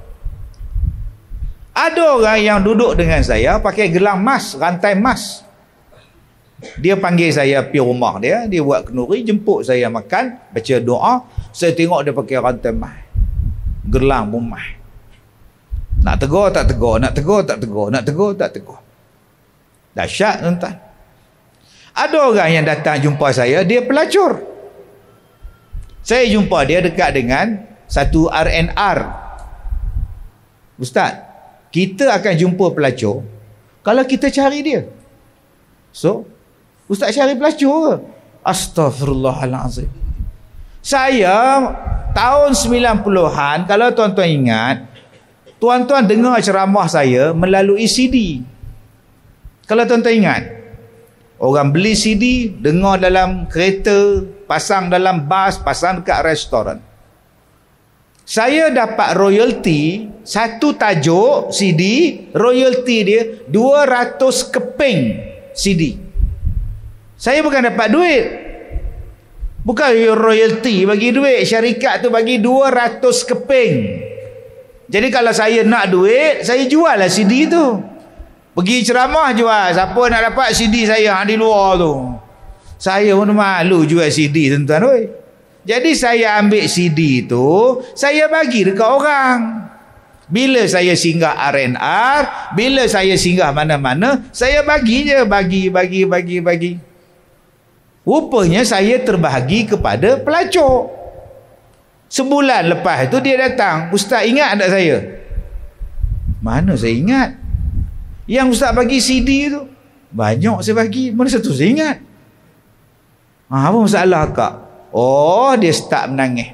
Ada orang yang duduk dengan saya pakai gelang emas, rantai emas. Dia panggil saya pergi rumah dia, dia buat kenduri, jemput saya makan, baca doa. Saya tengok dia pakai rantai emas, gelang pun emas. Nak tegur tak tegur, nak tegur tak tegur, nak tegur tak tegur. Dahsyat tuan-tuan. Ada orang yang datang jumpa saya, dia pelacur. Saya jumpa dia dekat dengan satu R N R. Ustaz, kita akan jumpa pelacur kalau kita cari dia. So, ustaz cari pelacur ke? Astaghfirullahalazim. Saya tahun sembilan puluhan, kalau tuan-tuan ingat, tuan-tuan dengar ceramah saya melalui C D. Kalau tuan-tuan ingat, orang beli C D, dengar dalam kereta, pasang dalam bas, pasang dekat restoran. Saya dapat royalty, satu tajuk C D, royalty dia dua ratus keping C D. Saya bukan dapat duit. Bukan royalty bagi duit, syarikat tu bagi dua ratus keping. Jadi kalau saya nak duit, saya jual lah C D tu. Pergi ceramah jual. Siapa nak dapat C D saya di luar tu? Saya pun malu jual C D tuan-tuan. Oi. Jadi saya ambil C D tu, saya bagi dekat orang. Bila saya singgah R N R, bila saya singgah mana-mana, saya bagi je, bagi, bagi, bagi, bagi. Rupanya saya terbahagi kepada pelacur. Sebulan lepas tu dia datang, Ustaz ingat tak saya? Mana saya ingat? Yang Ustaz bagi C D tu banyak saya bagi, mana satu saya ingat? Ha, apa masalah kak? Oh, dia start menangis.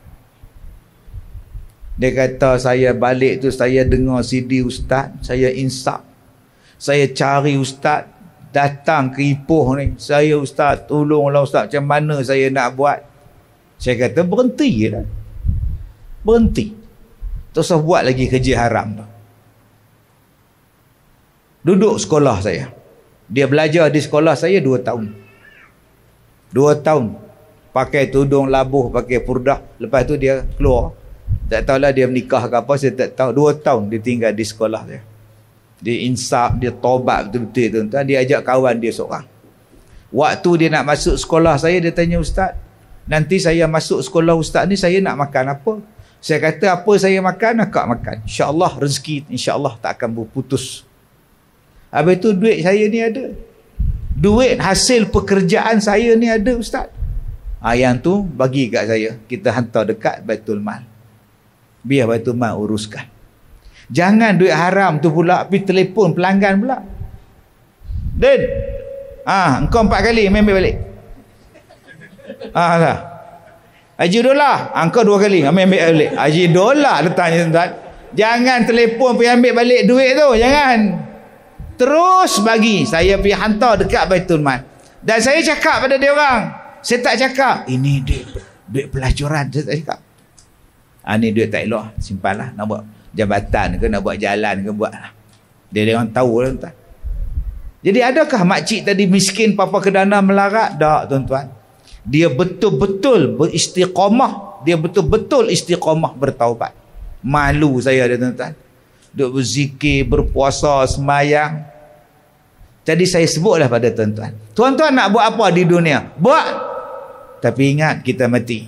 Dia kata saya balik tu, saya dengar C D Ustaz, saya insaf, saya cari Ustaz, datang ke Ipoh ni, saya Ustaz tolonglah Ustaz, macam mana saya nak buat? Saya kata berhenti je dah, berhenti, tak usah buat lagi kerja haram tu. Duduk sekolah saya, dia belajar di sekolah saya dua tahun. Dua tahun pakai tudung labuh, pakai purdah. Lepas tu dia keluar, tak tahulah dia menikah ke apa, saya tak tahu. Dua tahun dia tinggal di sekolah saya. Dia insaf, dia tobat betul-betul tuan-tuan. Dia ajak kawan dia seorang. Waktu dia nak masuk sekolah saya, dia tanya, Ustaz, nanti saya masuk sekolah Ustaz ni, saya nak makan apa? Saya kata, apa saya makan, akak makan. InsyaAllah rezeki, insyaAllah tak akan berputus. Habis tu duit saya ni ada, duit hasil pekerjaan saya ni ada Ustaz. Ha, yang tu bagi kat saya. Kita hantar dekat Baitul Mal. Biar Baitul Mal uruskan. Jangan duit haram tu pula pergi telefon pelanggan pula. Din, ah, engkau empat kali main ambil balik. Ah lah. Haji dolar, engkau dua kali ambil ambil balik. Haji dolar letaknya tuan. Jangan telefon pergi ambil balik duit tu, jangan. Terus bagi, saya pergi hantar dekat Baitul Mal. Dan saya cakap pada dia orang, saya tak cakap ini duit duit pelacuran, saya tak cakap. Ah ni duit tak elok, simpanlah, nak buat jabatan ke, nak buat jalan ke, buatlah. Dia dia orang tahu lah tuan. Jadi adakah makcik tadi miskin papa kedana melarat? Tak tuan-tuan. Dia betul-betul beristiqamah. Dia betul-betul istiqamah bertaubat. Malu saya dia tuan-tuan. Duk berzikir, berpuasa, semayang. Jadi saya sebutlah pada tuan-tuan. Tuan-tuan nak buat apa di dunia? Buat. Tapi ingat kita mati.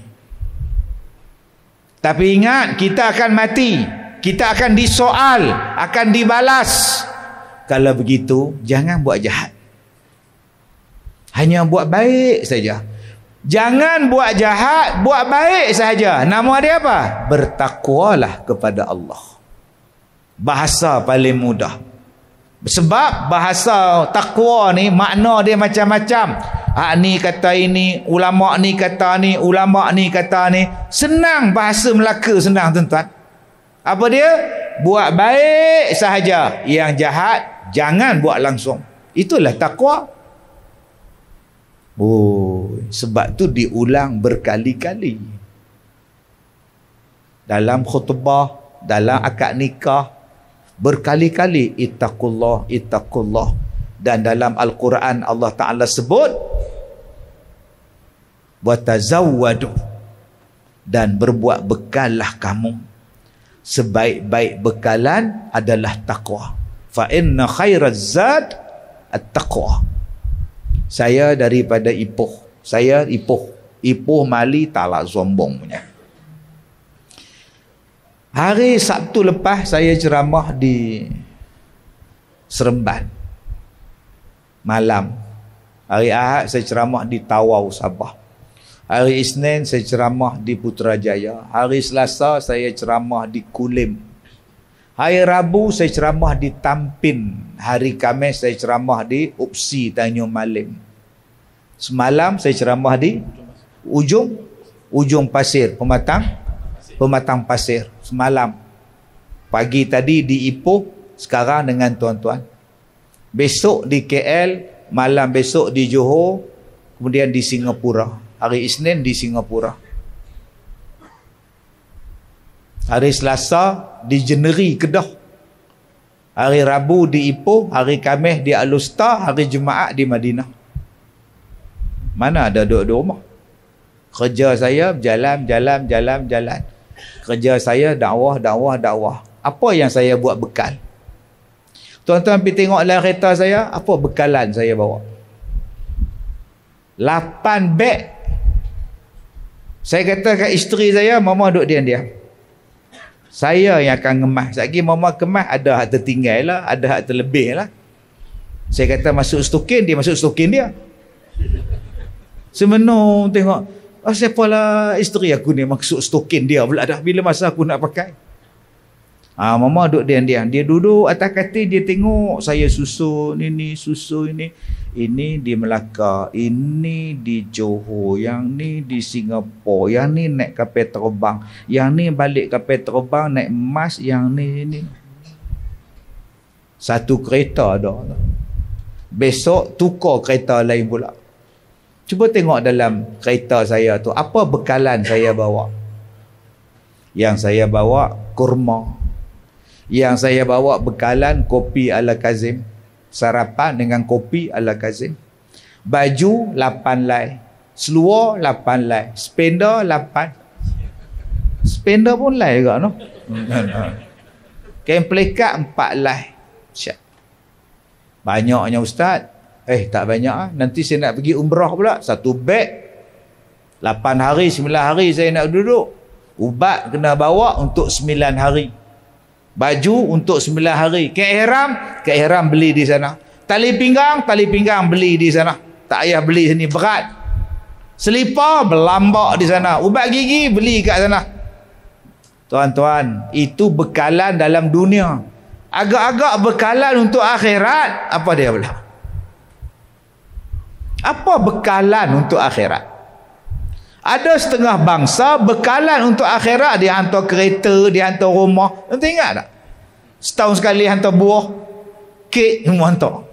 Tapi ingat kita akan mati. Kita akan disoal. Akan dibalas. Kalau begitu, jangan buat jahat. Hanya buat baik saja. Jangan buat jahat, buat baik saja. Nama dia apa? Bertakwalah kepada Allah. Bahasa paling mudah. Sebab bahasa takwa ni, makna dia macam-macam. Hak ni kata ini, ulama ni kata ni, ulama ni kata ni. Senang bahasa Melaka, senang tuan-tuan. Apa dia? Buat baik sahaja. Yang jahat, jangan buat langsung. Itulah takwa. Oh, sebab tu diulang berkali-kali. Dalam khutbah, dalam akad nikah, berkali-kali ittaqullah, ittaqullah. Dan dalam Al-Quran Allah Ta'ala sebut watazawwadu, dan berbuat bekallah kamu. Sebaik-baik bekalan adalah takwa. Fa inna khairaz zad at-taqwa. Saya daripada Ipoh. Saya Ipoh. Ipoh Mali talak sombong punya. Hari Sabtu lepas saya ceramah di Seremban. Malam. Hari Ahad saya ceramah di Tawau, Sabah. Hari Isnin saya ceramah di Putrajaya. Hari Selasa saya ceramah di Kulim. Hari Rabu saya ceramah di Tampin. Hari Khamis saya ceramah di Upsi, Tanjung Malim. Semalam saya ceramah di Ujung Ujung Pasir, Pematang Pematang Pasir. Semalam. Pagi tadi di Ipoh, sekarang dengan tuan-tuan. Besok di K L, malam besok di Johor, kemudian di Singapura. Hari Isnin di Singapura. Hari Selasa di Jeneri, Kedah. Hari Rabu di Ipoh, hari Khamis di Al-Usta, hari Jumaat di Madinah. Mana ada duduk di rumah? Kerja saya berjalan, jalan, jalan, jalan. Kerja saya dakwah, dakwah, dakwah. Apa yang saya buat bekal? Tuan-tuan pergi tengok dalam kereta saya, apa bekalan saya bawa? lapan beg. Saya kata kat isteri saya, mama duduk diam-diam. Saya yang akan ngemas. Lagi mama kemas, ada hak tertinggal lah, ada hak terlebih lah. Saya kata masuk stokin, dia masuk stokin dia. Semenung tengok, oh, siapalah isteri aku ni masuk stokin dia pula dah. Bila masa aku nak pakai? Ah, mama duduk diam-diam. Dia duduk atas katil, dia tengok saya susun ini, susun ini. Ini di Melaka, ini di Johor, yang ni di Singapura, yang ni naik kapal terbang, yang ni balik kapal terbang naik emas, yang ni ni. Satu kereta ada. Besok tukar kereta lain pula. Cuba tengok dalam kereta saya tu, apa bekalan saya bawa? Yang saya bawa kurma. Yang saya bawa bekalan kopi ala Kazim. Sarapan dengan kopi ala Kazim. Baju lapan lai. Seluar lapan lai. Spender lapan. Spender pun lai juga no. Kain pelikat empat lai. Syat. Banyaknya ustaz. Eh tak banyak ah. Nanti saya nak pergi umrah pula. Satu beg. Lapan hari, sembilan hari saya nak duduk. Ubat kena bawa untuk sembilan hari. Baju untuk sembilan hari. Keihram, keihram beli di sana. Tali pinggang, tali pinggang beli di sana. Tak payah beli sini, berat. Selipar berlambak di sana. Ubat gigi beli kat sana. Tuan-tuan, itu bekalan dalam dunia. Agak-agak bekalan untuk akhirat, apa dia pula? Apa bekalan untuk akhirat? Ada setengah bangsa bekalan untuk akhirat, dia hantar kereta, dia hantar rumah. Nanti ingat tak? Setahun sekali hantar buah, kek semua hantar.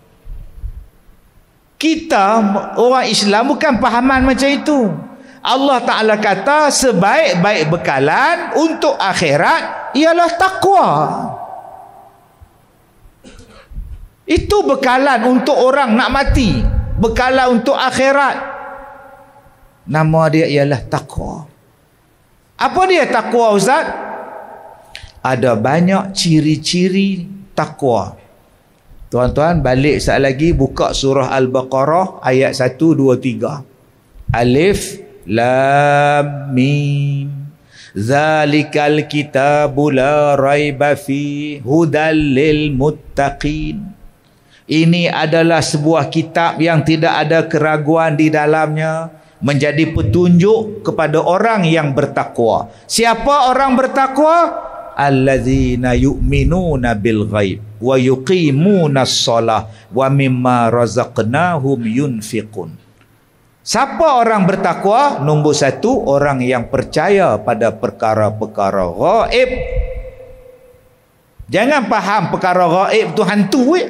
Kita orang Islam bukan pahaman macam itu. Allah Ta'ala kata sebaik-baik bekalan untuk akhirat ialah takwa. Itu bekalan untuk orang nak mati, bekalan untuk akhirat. Nama dia ialah takwa. Apa dia takwa, Ustaz? Ada banyak ciri-ciri takwa. Tuan-tuan balik sekali lagi, buka surah Al-Baqarah ayat satu, dua, tiga. Alif Lam Mim. Zalikal kitabu la raiba fi hudal lil muttaqin. Ini adalah sebuah kitab yang tidak ada keraguan di dalamnya, menjadi petunjuk kepada orang yang bertakwa. Siapa orang bertakwa? Allazina yu'minuna bil ghaib wa yuqimuna as-salah wa mimma razaqnahum yunfiqun. Siapa orang bertakwa? Nombor satu, orang yang percaya pada perkara-perkara ghaib. Jangan faham perkara ghaib tu hantu eh.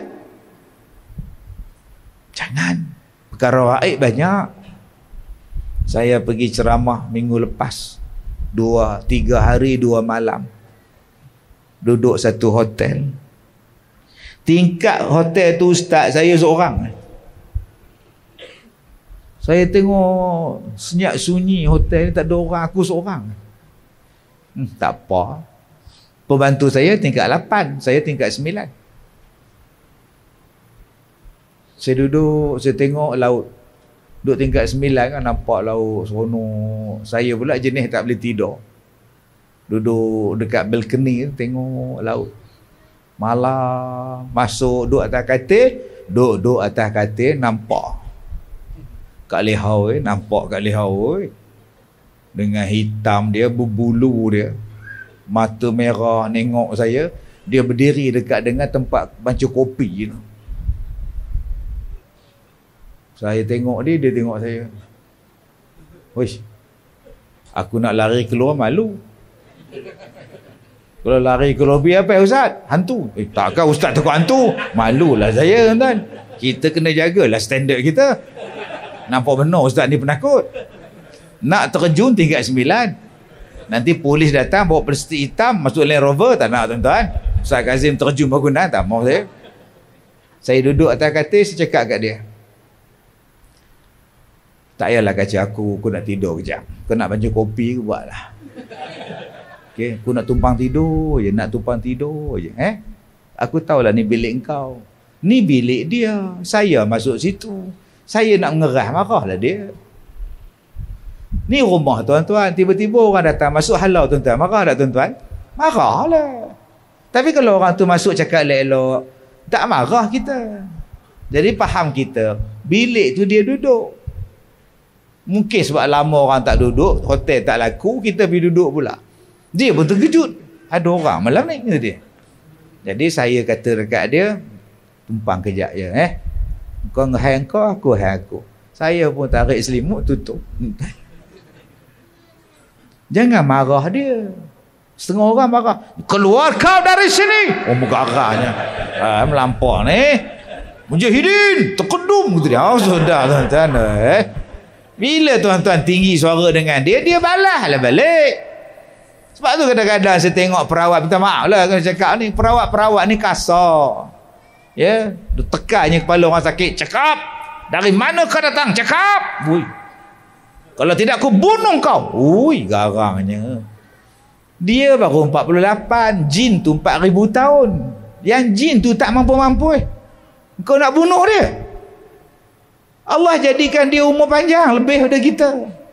Jangan. Perkara ghaib banyak. Saya pergi ceramah minggu lepas, dua, tiga hari, dua malam. Duduk satu hotel. Tingkat hotel tu ustaz saya seorang. Saya tengok senyap sunyi hotel ni, tak ada orang, aku seorang. Hmm, tak apa. Pembantu saya tingkat lapan, saya tingkat sembilan. Saya duduk, saya tengok laut. Duduk tingkat sembilan kan, nampak laut seronok. Saya pula jenis tak boleh tidur. Duduk dekat balcony, tengok laut. Malam, masuk duduk atas katil, duduk atas katil, nampak Kak Lihau eh, nampak Kak Lihau eh. Dengan hitam dia, berbulu dia, mata merah, nengok saya. Dia berdiri dekat dengan tempat banca kopi tu. Saya tengok dia, dia tengok saya. Wish, aku nak lari keluar malu. Kalau lari keluar pergi apa Ustaz? Hantu. Eh takkan Ustaz takut hantu? Malulah saya tuan. Kita kena jagalah standard kita. Nampak benar Ustaz ni penakut. Nak terjun tingkat sembilan. Nanti polis datang bawa plastik hitam masuk Land Rover, tak nak tuan-tuan. Ustaz Kazim terjun bangunan, tak mau saya. Saya duduk atas katil, saya cakap kat dia, tak payahlah kacau aku, aku nak tidur kejap. Kau nak baca kopi ke buatlah. Okay, aku nak tumpang tidur je, nak tumpang tidur je. Eh? Aku tahulah ni bilik engkau. Ni bilik dia. Saya masuk situ. Saya nak mengerah, marahlah dia. Ni rumah tuan-tuan, tiba-tiba orang datang masuk halau tuan-tuan. Marah tak tuan-tuan? Marahlah. Tapi kalau orang tu masuk cakap elok-elok, tak marah kita. Jadi faham kita, bilik tu dia duduk. Mungkin sebab lama orang tak duduk, hotel tak laku, kita pergi duduk pula. Dia pun terkejut. Ada orang malam ni, kata dia. Jadi saya kata dekat dia, tumpang kejap je eh. Kau ngehang kau, aku hang aku. Saya pun tarik selimut, tutup. Jangan marah dia. Setengah orang marah, keluar kau dari sini. Oh bergarahnya. Ha, melampau ni. Mujahidin, terkedum gitu dia. Oh sudah tuan-tuan eh. Bila tuan-tuan tinggi suara dengan dia, dia balaslah balik. Sebab tu kadang-kadang saya tengok perawat, minta maaf lah kena cakap ni, perawat-perawat ni kasar. Ya, tekannya kepala orang sakit, cakap, dari mana kau datang? Cakap. Ui. Kalau tidak aku bunuh kau. Ui, garangnya. Dia baru empat puluh lapan, jin tu empat ribu tahun. Yang jin tu tak mampu-mampu eh. Kau nak bunuh dia. Allah jadikan dia umur panjang lebih daripada kita.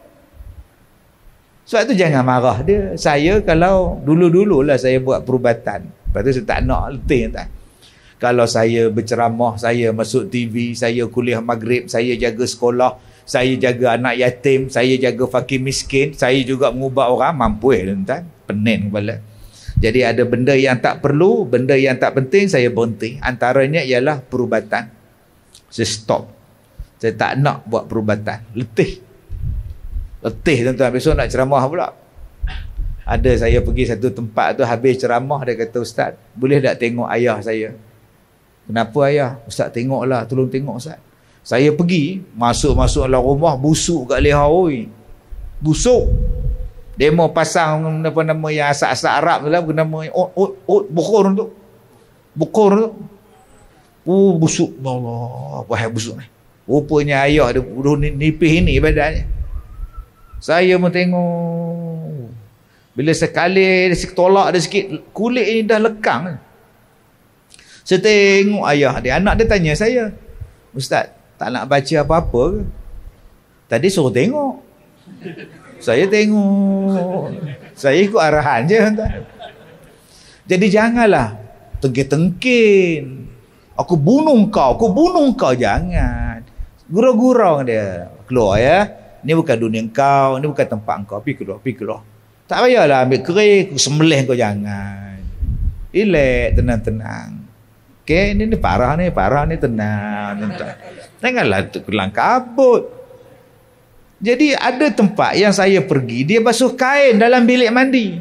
Sebab tu jangan marah dia. Saya kalau dulu-dululah saya buat perubatan. Lepas tu saya tak nak letih tak. Kalau saya berceramah, saya masuk T V, saya kuliah maghrib, saya jaga sekolah, saya jaga anak yatim, saya jaga fakir miskin, saya juga mengubah orang, mampu eh tuan-tuan, pening kepala. Jadi ada benda yang tak perlu, benda yang tak penting, saya berhenti. Antaranya ialah perubatan. Saya stop. Saya tak nak buat perubatan. Letih. Letih tuan-tuan. Besok nak ceramah pula. Ada saya pergi satu tempat tu, habis ceramah, dia kata, Ustaz, boleh tak tengok ayah saya? Kenapa ayah? Ustaz tengoklah, tolong tengok Ustaz. Saya pergi, masuk-masuk dalam rumah, busuk kat leher, oi. Busuk. Dia mau pasang apa nama yang asal-asal Arab tu lah, nama ot ot ot bukur tu. Bukur tu. Oh, busuk. Allah, wahai busuk ni. Rupanya ayah dia nipis ini badannya. Saya pun tengok. Bila sekali dia tolak dia sikit, kulit ini dah lekang. Saya tengok ayah dia. Anak dia tanya saya, Ustaz, tak nak baca apa-apa ke? Tadi suruh tengok. Saya tengok. Saya ikut arahan je. Jadi janganlah tengkin-tengkin. Aku bunuh kau, aku bunuh kau. Jangan. Gurau-gurau dia. Keluar ya. Ini bukan dunia kau, ini bukan tempat kau. Pergi keluar, pergi keluar. Tak payahlah ambil kerik, sembelih kau, jangan. Relax, tenang-tenang. Okey, ini, ini parah ni, parah ni, tenang. tenang. Janganlah kelang kabut. Jadi ada tempat yang saya pergi, dia basuh kain dalam bilik mandi.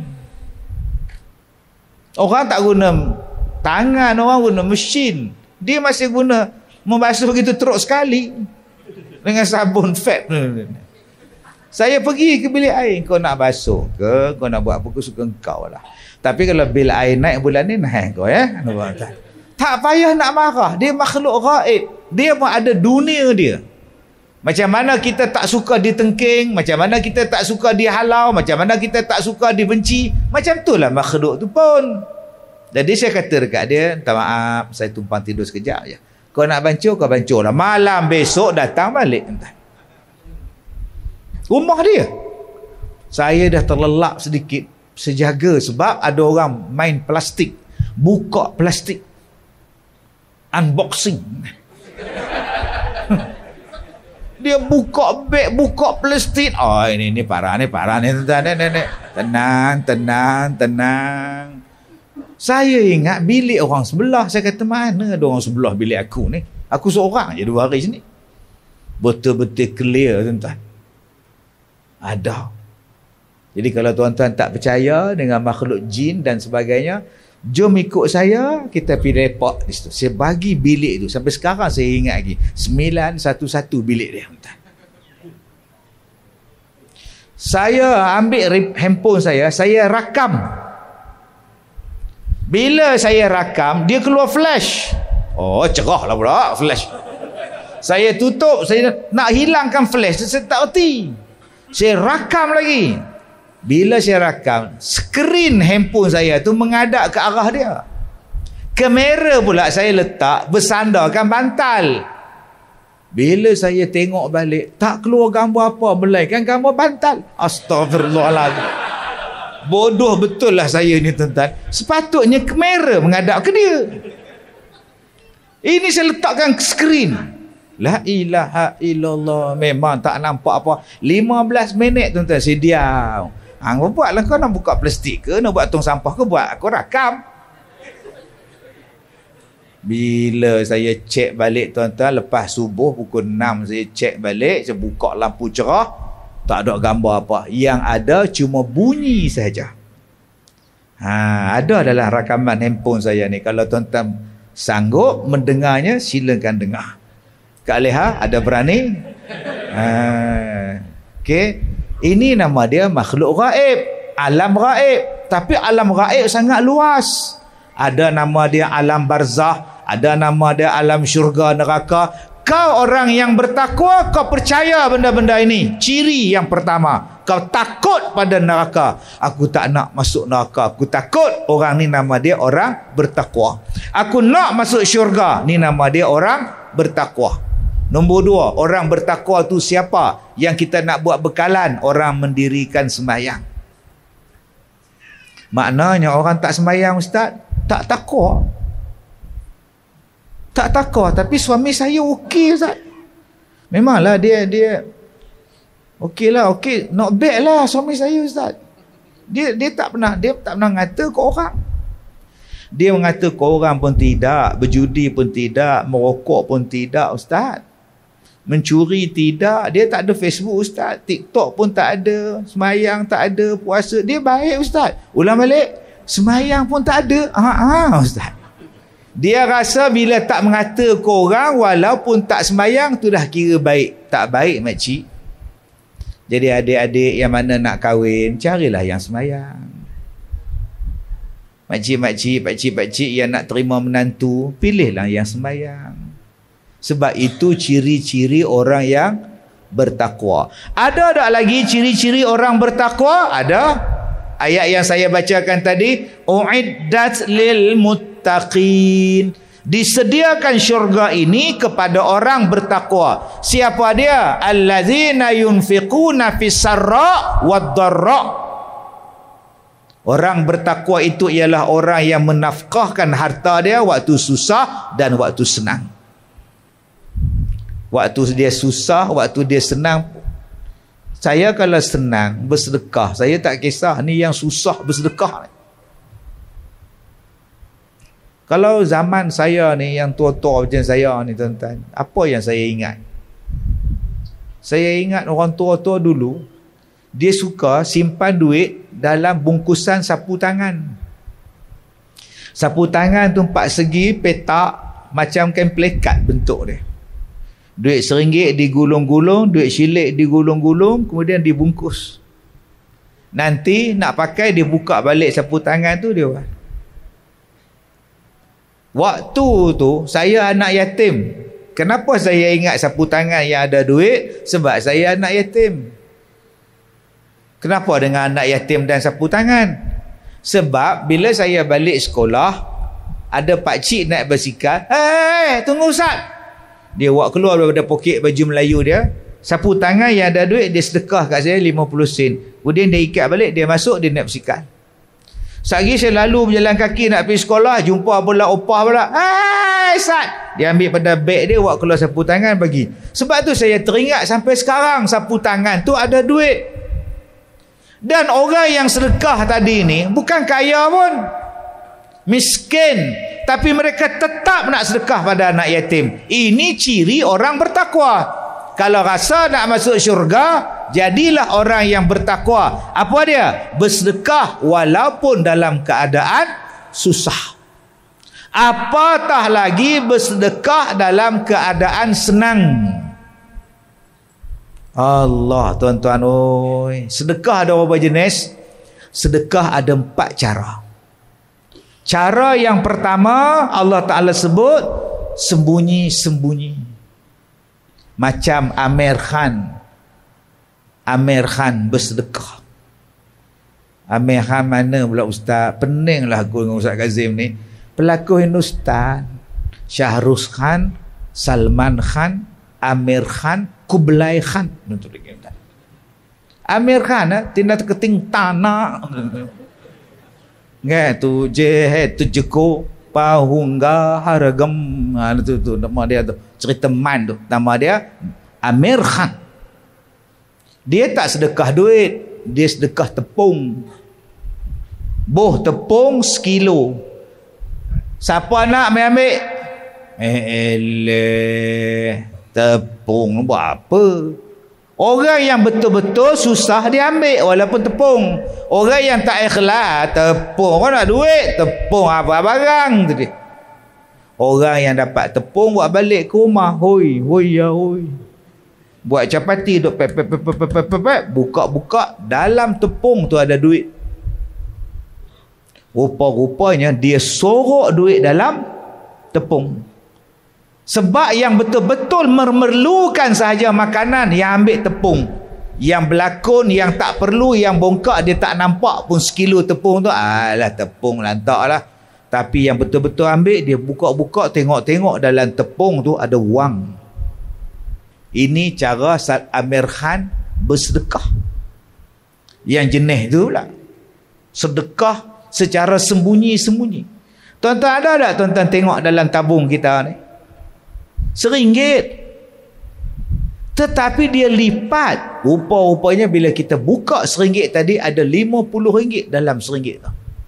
Orang tak guna tangan, orang guna mesin. Dia masih guna membasuh begitu teruk sekali dengan sabun fat. Saya pergi ke bilik air, kau nak basuh ke, kau nak buat apa, kau suka kau lah. Tapi kalau bil air naik bulan ni, naik kau ya. Tak payah nak marah. Dia makhluk gaib. Dia pun ada dunia dia. Macam mana kita tak suka ditengking, macam mana kita tak suka dihalau, macam mana kita tak suka dibenci, macam itulah makhluk tu pun. Jadi saya kata dekat dia, minta maaf, saya tumpang tidur sekejap je. Kau nak bancur, kau bancur lah. Malam besok datang balik. Entah. Rumah dia. Saya dah terlelap sedikit, sejaga sebab ada orang main plastik, buka plastik, unboxing. Dia buka beg, buka plastik. Oh, ini ini parah ni, parah ni tuan-tuan. Tenang, tenang, tenang. Saya ingat bilik orang sebelah. Saya kata, mana ada orang sebelah bilik aku ni? Aku seorang je dua hari sini. Betul-betul clear tuan-tuan. Ada. Jadi kalau tuan-tuan tak percaya dengan makhluk jin dan sebagainya, jom ikut saya, kita pergi report di situ. Saya bagi bilik tu. Sampai sekarang saya ingat lagi. sembilan satu satu bilik dia. Saya ambil handphone saya, saya rakam. Bila saya rakam, dia keluar flash. Oh, cerah lah pula flash. Saya tutup, saya nak hilangkan flash. Saya tak erti. Saya rakam lagi. Bila saya rakam, skrin handphone saya tu menghadap ke arah dia. Kamera pula saya letak bersandarkan bantal. Bila saya tengok balik, tak keluar gambar apa, melainkan gambar bantal. Astagfirullahaladzim. Bodoh betul lah saya ni tuan-tuan. Sepatutnya kamera menghadap ke dia. Ini saya letakkan skrin. La ilaha illallah. Memang tak nampak apa. lima belas minit tuan-tuan saya diam. Hang buatlah, kau nak buka plastik ke, nak buat tong sampah ke, buat, aku rakam. Bila saya cek balik tuan-tuan, lepas subuh pukul enam saya cek balik, saya buka lampu cerah, tak ada gambar apa. Yang ada cuma bunyi saja. Ha, ada dalam rakaman handphone saya ni. Kalau tuan-tuan sanggup mendengarnya, silakan dengar. Kak Leha ada berani? Ha, okey. Ini nama dia makhluk gaib, alam gaib. Tapi alam gaib sangat luas. Ada nama dia alam barzah, ada nama dia alam syurga, neraka. Kau orang yang bertakwa, kau percaya benda-benda ini. Ciri yang pertama, kau takut pada neraka. Aku tak nak masuk neraka, aku takut. Orang ni nama dia orang bertakwa. Aku nak masuk syurga, ni nama dia orang bertakwa. Nombor dua, orang bertakwa tu siapa? Yang kita nak buat bekalan, orang mendirikan sembahyang. Maknanya orang tak sembahyang, Ustaz, tak takwa. Tak takwa, tapi suami saya okey, Ustaz. Memanglah dia dia okey lah, okey, not bad lah suami saya ustaz. Dia dia tak pernah dia tak pernah ngata ke orang. Dia mengata ke orang pun tidak, berjudi pun tidak, merokok pun tidak ustaz. Mencuri tidak, dia tak ada Facebook ustaz, TikTok pun tak ada, semayang tak ada, puasa dia baik ustaz. Ulang balik, semayang pun tak ada. Ha ah ustaz. Dia rasa bila tak mengata ke orang walaupun tak semayang tu dah kira baik. Tak baik makcik. Jadi adik-adik yang mana nak kahwin, carilah yang semayang. Makcik-makcik, pakcik-pakcik yang nak terima menantu, pilihlah yang semayang. Sebab itu ciri-ciri orang yang bertakwa. Ada tak lagi ciri-ciri orang bertakwa? Ada. Ayat yang saya bacakan tadi, uiddat lil muttaqin. Disediakan syurga ini kepada orang bertakwa. Siapa dia? Allazina yunfiquna fis sarra wad dharra. Orang bertakwa itu ialah orang yang menafkahkan harta dia waktu susah dan waktu senang. Waktu dia susah, waktu dia senang. Saya kalau senang bersedekah, saya tak kisah ni yang susah bersedekah. Kalau zaman saya ni yang tua-tua macam saya ni tuan-tuan, apa yang saya ingat? Saya ingat orang tua-tua dulu, dia suka simpan duit dalam bungkusan sapu tangan. Sapu tangan tu empat segi, petak, macam kain plekat bentuk dia. Duit seringgit digulung-gulung, duit syilik digulung-gulung, kemudian dibungkus. Nanti nak pakai, dia buka balik sapu tangan tu dia. Waktu tu saya anak yatim. Kenapa saya ingat sapu tangan yang ada duit? Sebab saya anak yatim. Kenapa dengan anak yatim dan sapu tangan? Sebab bila saya balik sekolah, ada pakcik naik basikal. Hei, tunggu ustaz. Dia buat keluar daripada poket baju Melayu dia, sapu tangan yang ada duit, dia sedekah kat saya lima puluh sen. Kemudian dia ikat balik, dia masuk, dia naik basikal. Sehari saya lalu berjalan kaki nak pergi sekolah, jumpa pula opah pula. Hai Ustaz. Dia ambil pada beg dia, buat keluar sapu tangan bagi. Sebab tu saya teringat sampai sekarang sapu tangan tu ada duit. Dan orang yang sedekah tadi ni bukan kaya pun, miskin, tapi mereka tetap nak sedekah pada anak yatim. Ini ciri orang bertakwa. Kalau rasa nak masuk syurga, jadilah orang yang bertakwa. Apa dia? Bersedekah walaupun dalam keadaan susah. Apatah lagi bersedekah dalam keadaan senang. Allah, tuan-tuan, oi. Sedekah ada berapa jenis? Sedekah ada empat cara. Cara yang pertama, Allah Ta'ala sebut sembunyi-sembunyi. Macam Amir Khan. Amir Khan bersedekah. Amir Khan mana pula ustaz? Peninglah aku dengan Ustaz Kazim ni. Pelakon Hindustan. Shahrukh Khan, Salman Khan, Amir Khan, Kublai Khan. Amir Khan eh, tindak keting tanah. Nggak tu je tu jeko pahungga haragam. Ha tu tu nama dia tu. Cerita man tu. Nama dia Amir Khan. Dia tak sedekah duit, dia sedekah tepung. Boh tepung sekilo. Siapa nak mai ambil? Eh eleh, tepung buat apa? Orang yang betul-betul susah dia ambil walaupun tepung. Orang yang tak ikhlas, tepung kau nak duit, tepung apa barang tu dia. Orang yang dapat tepung buat balik ke rumah, hoi, hoi ya hoi. Buat capati duk pep pep pep pep pep pep, buka-buka dalam tepung tu ada duit. Rupa-rupanya dia sorok duit dalam tepung. Sebab yang betul-betul memerlukan sahaja makanan, yang ambil tepung. Yang berlakon, yang tak perlu, yang bongkak dia tak nampak pun sekilo tepung tu, alah tepung lantak lah. Tapi yang betul-betul ambil, dia buka-buka, tengok-tengok dalam tepung tu ada wang. Ini cara Amir Khan bersedekah. Yang jenis tu lah, sedekah secara sembunyi-sembunyi. Tuan-tuan ada tak tuan-tuan tengok dalam tabung kita ni? Seringgit. Tetapi dia lipat. Rupa-rupanya bila kita buka seringgit tadi, ada lima puluh ringgit dalam seringgit tu.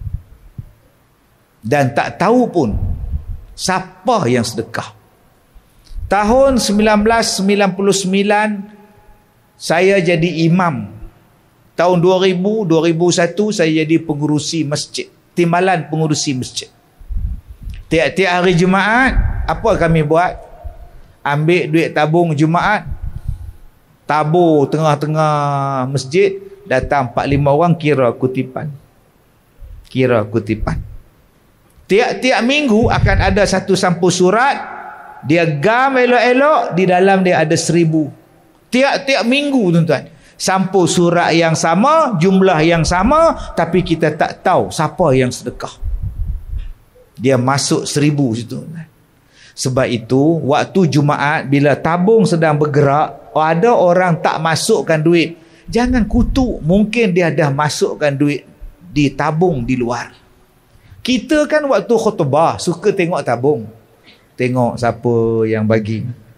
Dan tak tahu pun siapa yang sedekah. Tahun sembilan belas sembilan puluh sembilan saya jadi imam. Tahun dua ribu, dua ribu satu saya jadi pengurusi masjid, timbalan pengurusi masjid. Tiap-tiap hari Jumaat, apa kami buat? Ambil duit tabung Jumaat, tabur tengah-tengah masjid, datang empat lima orang kira kutipan. Kira kutipan. Tiap-tiap minggu akan ada satu sampul surat, dia gam elok-elok, di dalam dia ada seribu. Tiap-tiap minggu tuan-tuan. Sampul surat yang sama, jumlah yang sama, tapi kita tak tahu siapa yang sedekah. Dia masuk seribu situ. Sebab itu, waktu Jumaat, bila tabung sedang bergerak, ada orang tak masukkan duit, jangan kutuk. Mungkin dia dah masukkan duit di tabung di luar. Kita kan waktu khutbah suka tengok tabung. Tengok siapa yang bagi.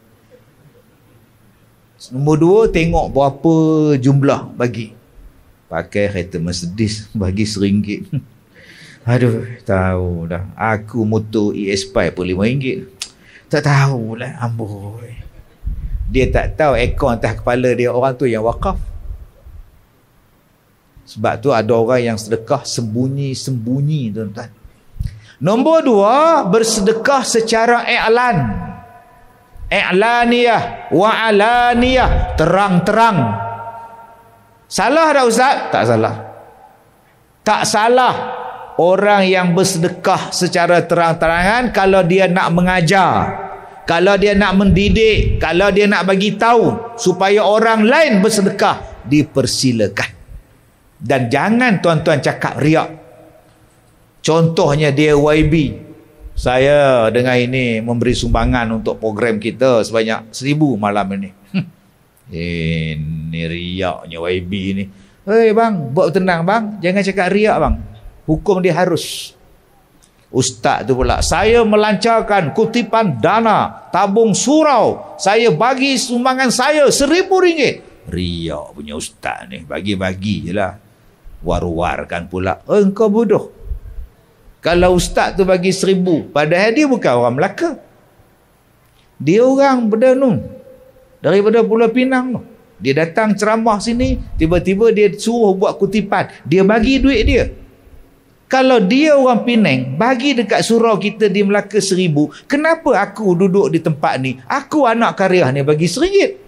Nombor dua, tengok berapa jumlah bagi. Pakai kereta Mercedes, bagi seringgit. Aduh, tahu dah. Aku motor E S five pun lima ringgit. Tak tahulah, amboi. Dia tak tahu akaun atas kepala dia orang tu yang wakaf. Sebab tu ada orang yang sedekah sembunyi-sembunyi, tuan-tuan. Nombor dua, bersedekah secara i'lan. I'laniyah wa alaniyah, terang-terang. Salah tak Ustaz? Tak salah. Tak salah orang yang bersedekah secara terang-terangan kalau dia nak mengajar, kalau dia nak mendidik, kalau dia nak bagi tahu supaya orang lain bersedekah, dipersilakan. Dan jangan tuan-tuan cakap riak. Contohnya dia Y B, saya dengan ini memberi sumbangan untuk program kita sebanyak seribu malam ini. Eh, ni riaknya Y B ni. Hei bang, buat tenang bang, jangan cakap riak bang. Hukum dia harus. Ustaz tu pula, saya melancarkan kutipan dana tabung surau, saya bagi sumbangan saya seribu ringgit. Riak punya ustaz ni, bagi-bagi je lah. War-warkan pula. Oh, engkau bodoh. Kalau ustaz tu bagi seribu, padahal dia bukan orang Melaka. Dia orang Berdanum, daripada Pulau Pinang tu. Dia datang ceramah sini, tiba-tiba dia suruh buat kutipan. Dia bagi duit dia. Kalau dia orang Penang, bagi dekat surau kita di Melaka seribu, kenapa aku duduk di tempat ni, aku anak karya ni bagi seringgit?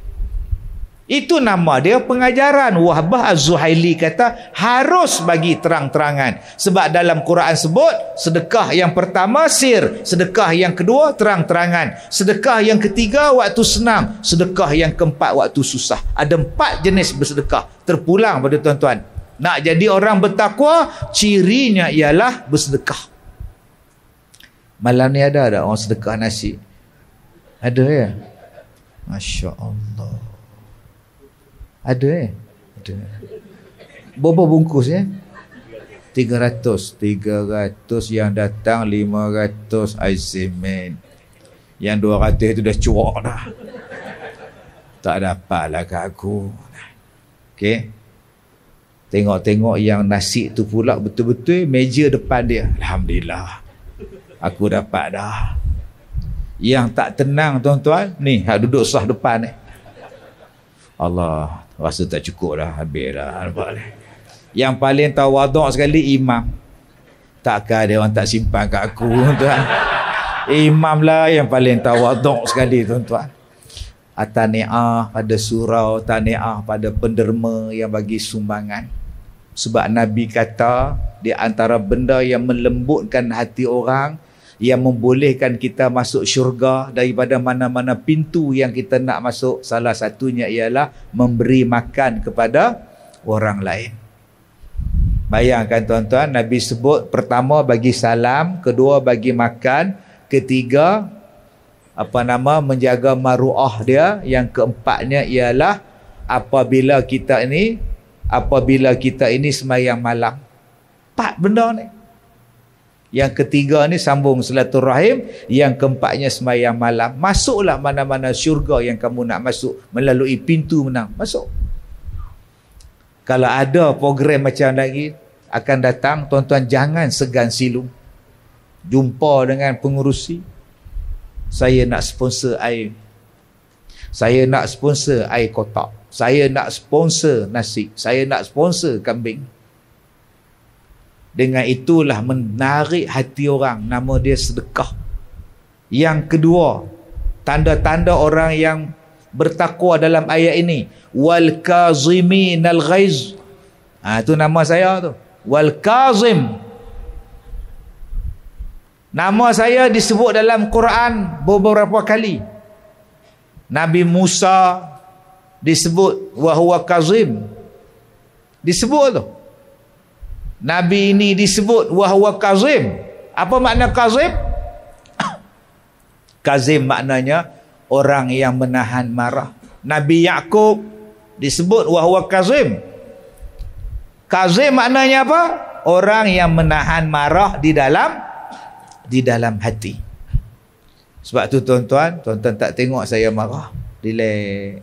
Itu nama dia pengajaran. Wahbah Az-Zuhaili kata harus bagi terang-terangan. Sebab dalam Quran sebut sedekah yang pertama sir, sedekah yang kedua terang-terangan, sedekah yang ketiga waktu senang, sedekah yang keempat waktu susah. Ada empat jenis bersedekah. Terpulang pada tuan-tuan. Nak jadi orang bertakwa, cirinya ialah bersedekah. Malam ni ada tak orang sedekah nasi? Ada ya? Masya Allah. Ada eh? Ada. Berapa bungkus ya? tiga ratus. tiga ratus yang datang lima ratus aisemen. Yang dua ratus itu dah cuak dah. Tak dapatlah kat aku. Okey. Tengok-tengok yang nasi tu pula betul-betul meja depan dia. Alhamdulillah. Aku dapat dah. Yang tak tenang tuan-tuan, ni hak duduk sah depan ni. Allah, rasa tak cukup dah, habis dah. Yang paling tawaduk sekali imam. Takkan dia orang tak simpan kat aku, tuan. Imam lah yang paling tawaduk sekali, tuan-tuan. Tani'ah pada surau, tani'ah pada penderma yang bagi sumbangan. Sebab Nabi kata, di antara benda yang melembutkan hati orang, yang membolehkan kita masuk syurga daripada mana-mana pintu yang kita nak masuk, salah satunya ialah memberi makan kepada orang lain. Bayangkan tuan-tuan, Nabi sebut pertama bagi salam, kedua bagi makan, ketiga apa nama menjaga maruah dia, yang keempatnya ialah apabila kita ini apabila kita ini sembahyang malam. Empat benda ni. Yang ketiga ni sambung silaturahim. Yang keempatnya sembahyang malam. Masuklah mana-mana syurga yang kamu nak masuk melalui pintu menang. Masuk. Kalau ada program macam lagi akan datang, tuan-tuan jangan segan silu. Jumpa dengan pengurusi. Saya nak sponsor air. Saya nak sponsor air kotak. Saya nak sponsor nasi. Saya nak sponsor kambing. Dengan itulah menarik hati orang. Nama dia sedekah. Yang kedua, tanda-tanda orang yang bertakwa dalam ayat ini, wal kaziminal ghaiz. Ha, itu nama saya tu. Wal kazim. Nama saya disebut dalam Quran beberapa kali. Nabi Musa disebut wa huwa kazim. Disebut tu. Nabi ini disebut wa huwa kazim. Apa makna kazim? Kazim maknanya orang yang menahan marah. Nabi Yaqub disebut wa huwa kazim. Kazim maknanya apa? Orang yang menahan marah di dalam di dalam hati. Sebab tu tuan-tuan, tuan-tuan tak tengok saya marah. Relax.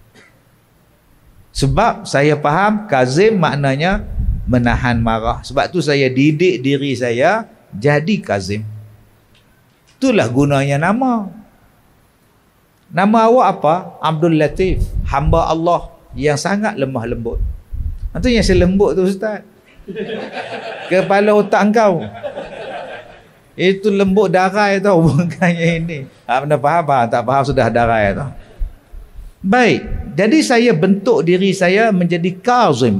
Sebab saya faham kazim maknanya menahan marah. Sebab tu saya didik diri saya jadi kazim. Itulah gunanya nama. Nama awak apa? Abdul Latif, hamba Allah yang sangat lemah lembut. Itu yang saya lembut tu Ustaz. Kepala otak engkau. Itu lembut darai tau, bukannya ini. Ha, anda faham? Faham? Tak faham sudah darai tau. Baik, jadi saya bentuk diri saya menjadi kazim.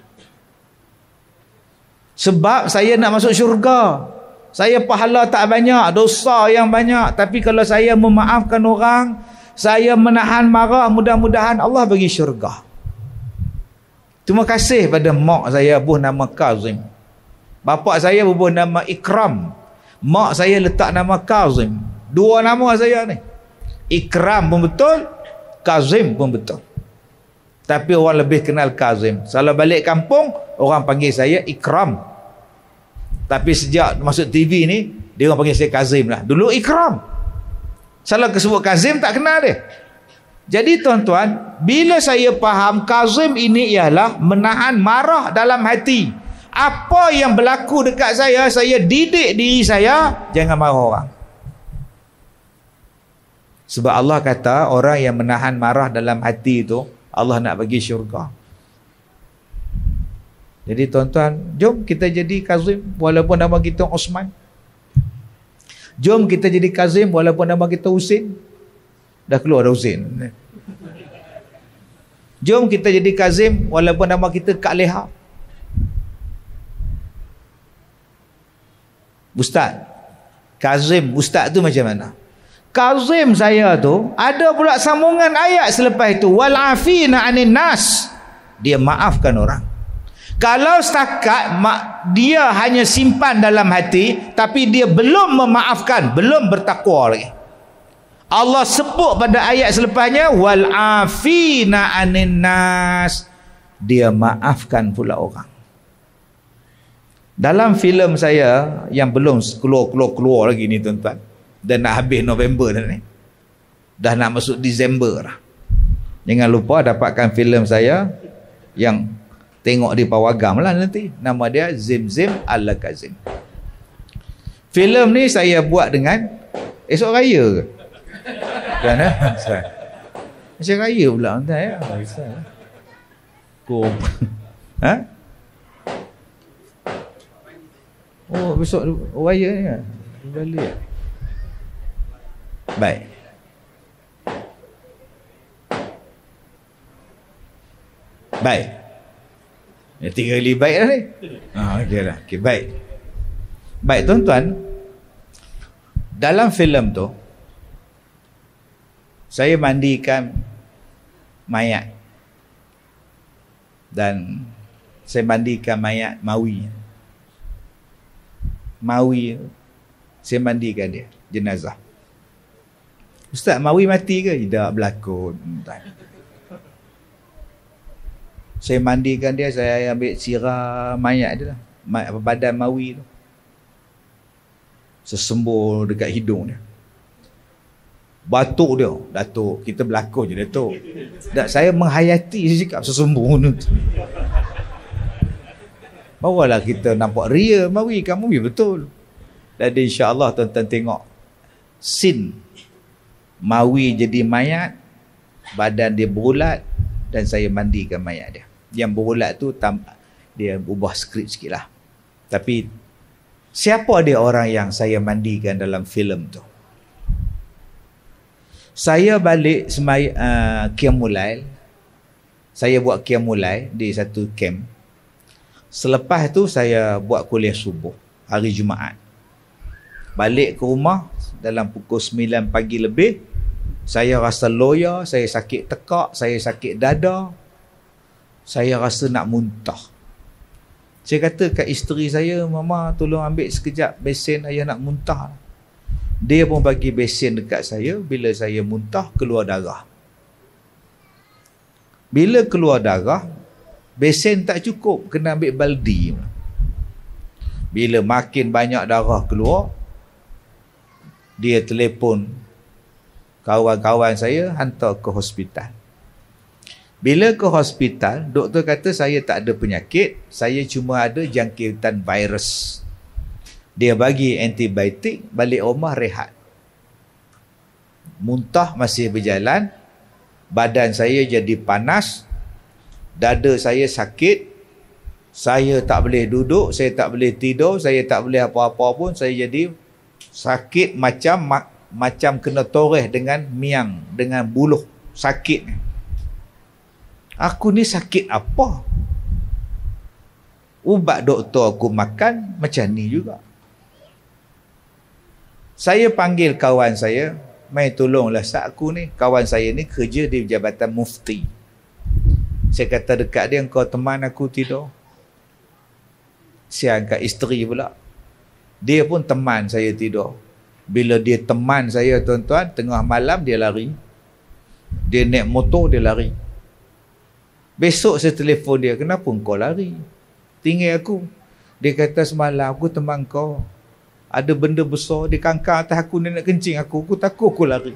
Sebab saya nak masuk syurga. Saya pahala tak banyak, dosa yang banyak. Tapi kalau saya memaafkan orang, saya menahan marah, mudah-mudahan Allah bagi syurga. Terima kasih pada mak saya buh nama Kazim. Bapa saya buh nama Ikram. Mak saya letak nama Kazim. Dua nama saya ni. Ikram pun betul, Kazim pun betul. Tapi orang lebih kenal Kazim. Kalau balik kampung, orang panggil saya Ikram. Tapi sejak masuk T V ni, dia orang panggil saya Kazim lah. Dulu Ikram. Kalau kesebut Kazim, tak kenal dia. Jadi tuan-tuan, bila saya faham Kazim ini ialah menahan marah dalam hati. Apa yang berlaku dekat saya, saya didik diri saya, jangan marah orang. Sebab Allah kata, orang yang menahan marah dalam hati itu, Allah nak bagi syurga. Jadi tuan-tuan, jom kita jadi Kazim walaupun nama kita Osman. Jom kita jadi Kazim walaupun nama kita Husin. Dah keluar dah Husin. Jom kita jadi Kazim walaupun nama kita Kak Leha. Ustaz, Kazim Ustaz tu macam mana? Kazim saya tu ada pula sambungan ayat selepas itu, wal afina anin nas. Dia maafkan orang. Kalau setakat mak, dia hanya simpan dalam hati tapi dia belum memaafkan, belum bertakwa lagi. Allah sebut pada ayat selepasnya wal afina anin nas. Dia maafkan pula orang. Dalam filem saya yang belum keluar-keluar lagi ni tuan-tuan, dan nak habis November dah ni, dah nak masuk Disember lah. Jangan lupa dapatkan filem saya yang tengok di Pawagam lah nanti. Nama dia Zim Zim Al-Kazim. Filem ni saya buat dengan esok raya ke? Kan eh? Esok raya pula entah ya. Kop. Ha? Oh, besok raya ni kan? Balik. Baik. Baik. Ya, tiga kali baik lah ni. Ah, okey lah. Okey, baik. Baik, tuan-tuan. Dalam filem tu, saya mandikan mayat. Dan saya mandikan mayat Mawi. Mawi, saya mandikan dia, jenazah. Ustaz, Mawi mati ke? Tidak, berlakon. Saya mandikan dia, saya ambil sirah mayat dia lah, badan Mawi tu. Sesembur dekat hidung dia. Batuk dia, Datuk, kita berlakon je Datuk. Tak, saya menghayati, saya cakap sesembur tu. Bawalah kita nampak ria, Mawi, kamu ya betul. Dan insya-Allah tuan-tuan tengok scene Mawi jadi mayat, badan dia berulat dan saya mandikan mayat dia. Yang berulat tu tam, dia ubah skrip sikit lah. Tapi siapa dia orang yang saya mandikan dalam filem tu? Saya balik semai uh, Qiyamul. Saya buat Qiyamul di satu camp. Selepas tu saya buat kuliah subuh hari Jumaat. Balik ke rumah dalam pukul sembilan pagi lebih, saya rasa loya, saya sakit tekak, saya sakit dada. Saya rasa nak muntah. Saya kata kat isteri saya, "Mama, tolong ambil sekejap besen, ayah nak muntah." Dia pun bagi besen dekat saya. Bila saya muntah, keluar darah. Bila keluar darah, besen tak cukup, kena ambil baldi. Bila makin banyak darah keluar, dia telefon kawan-kawan saya, hantar ke hospital. Bila ke hospital, doktor kata saya tak ada penyakit, saya cuma ada jangkitan virus. Dia bagi antibiotik, balik rumah rehat. Muntah masih berjalan, badan saya jadi panas, dada saya sakit, saya tak boleh duduk, saya tak boleh tidur, saya tak boleh apa-apa pun, saya jadi sakit macam macam kena toreh dengan miang, dengan buluh, sakit. Aku ni sakit apa? Ubat doktor aku makan macam ni juga. Saya panggil kawan saya, "Mai tolonglah sat aku ni." Kawan saya ni kerja di Jabatan Mufti. Saya kata dekat dia, "Kau teman aku tidur." Saya angkat isteri pula. Dia pun teman saya tidur. Bila dia teman saya, tuan-tuan, tengah malam dia lari. Dia naik motor, dia lari. Besok saya telefon dia, "Kenapa kau lari? Tinggal aku." Dia kata, "Semalam aku teman kau. Ada benda besar di kangkang atas aku, dia nak kencing aku. Aku takut aku lari."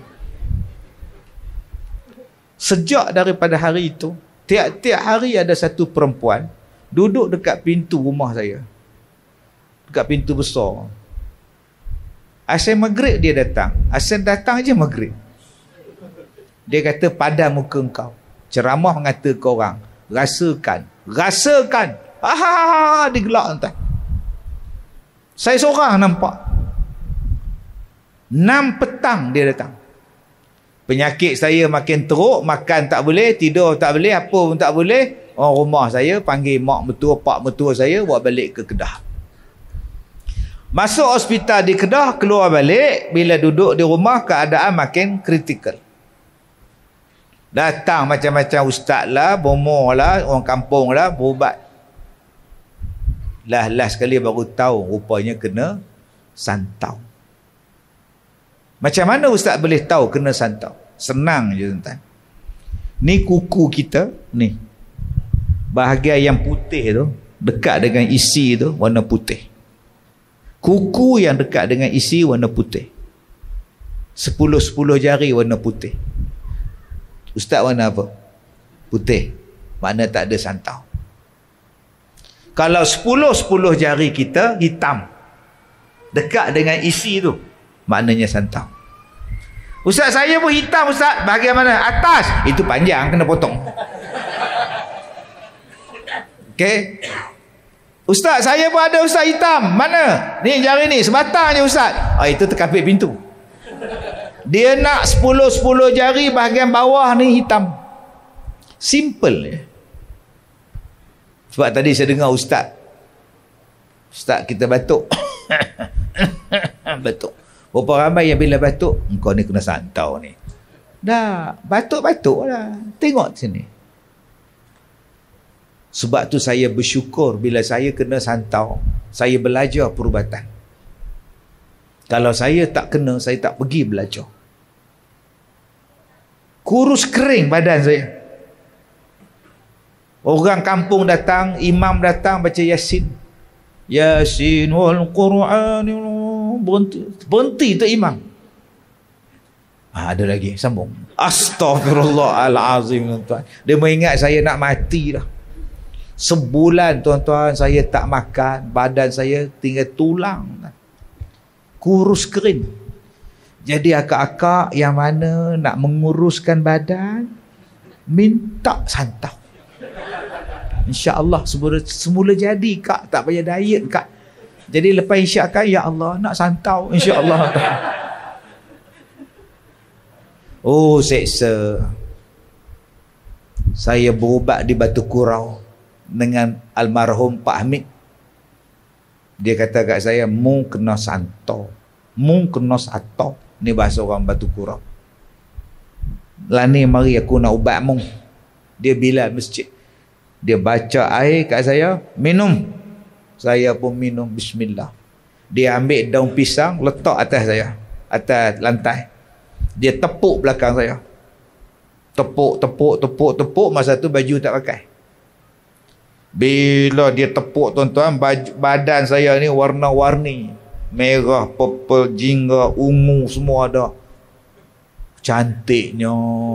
Sejak daripada hari itu, tiap-tiap hari ada satu perempuan duduk dekat pintu rumah saya. Dekat pintu besar. Asal maghrib dia datang. Asal datang je maghrib. Dia kata, "Padam muka engkau. Ceramah mengata ke orang. Rasakan. Rasakan." Ah, digelak entah. Saya seorang nampak. Enam petang dia datang. Penyakit saya makin teruk, makan tak boleh, tidur tak boleh, apa pun tak boleh. Orang rumah saya panggil mak mertua, pak mertua saya bawa balik ke Kedah. Masuk hospital di Kedah, keluar balik. Bila duduk di rumah, keadaan makin kritikal. Datang macam-macam ustaz lah, bomoh lah, orang kampung lah, berubat. Lah last sekali baru tahu rupanya kena santau. Macam mana ustaz boleh tahu kena santau? Senang je tuan-tuan. Ni kuku kita ni. Bahagian yang putih tu dekat dengan isi tu warna putih. Kuku yang dekat dengan isi warna putih. Sepuluh-sepuluh jari warna putih. Ustaz warna apa? Putih. Makna tak ada santau. Kalau sepuluh-sepuluh jari kita hitam dekat dengan isi tu, maknanya santau. Ustaz, saya pun hitam ustaz. Bahagian mana? Atas. Itu panjang, kena potong. Okey. Ustaz, saya pun ada ustaz hitam. Mana? Ni jari ni, sebatang je ustaz. Oh, itu terkapit pintu. Dia nak sepuluh-sepuluh jari bahagian bawah ni hitam. Simple je. Sebab tadi saya dengar ustaz. Ustaz kita batuk. Batuk. Berapa ramai yang bila batuk, engkau ni kena santau ni. Dah, batuk-batuk lah. Tengok sini. Sebab tu saya bersyukur bila saya kena santau, saya belajar perubatan. Kalau saya tak kena, saya tak pergi belajar. Kurus kering badan saya. Orang kampung datang, imam datang baca Yasin. Yasin wal Qur'anil berhenti. Berhenti tu imam. Ha, ada lagi, sambung. Astaghfirullahalazim, tuan-tuan. Dia mengingat saya nak mati dah. Sebulan tuan-tuan saya tak makan, badan saya tinggal tulang. Kurus kering. Jadi akak-akak yang mana nak menguruskan badan, minta santau. InsyaAllah semula, semula jadi kak, tak payah diet kak. Jadi lepas isyak kan, ya Allah nak santau insyaAllah. Oh seksa. Saya berubat di Batu Kurau dengan almarhum Pak Hamid. Dia kata kat saya, mu kena santau, mu kena santau. Ni bahasa orang Batu Kurau. Lani mari aku nak ubat mu. Dia bila masjid, dia baca air kat saya, minum. Saya pun minum, bismillah. Dia ambil daun pisang, letak atas saya, atas lantai. Dia tepuk belakang saya. Tepuk, tepuk, tepuk, tepuk. Masa tu baju tak pakai. Bila dia tepuk tuan-tuan, baju, badan saya ni warna-warni. Merah, purple, jingga, ungu, semua ada. Cantiknya.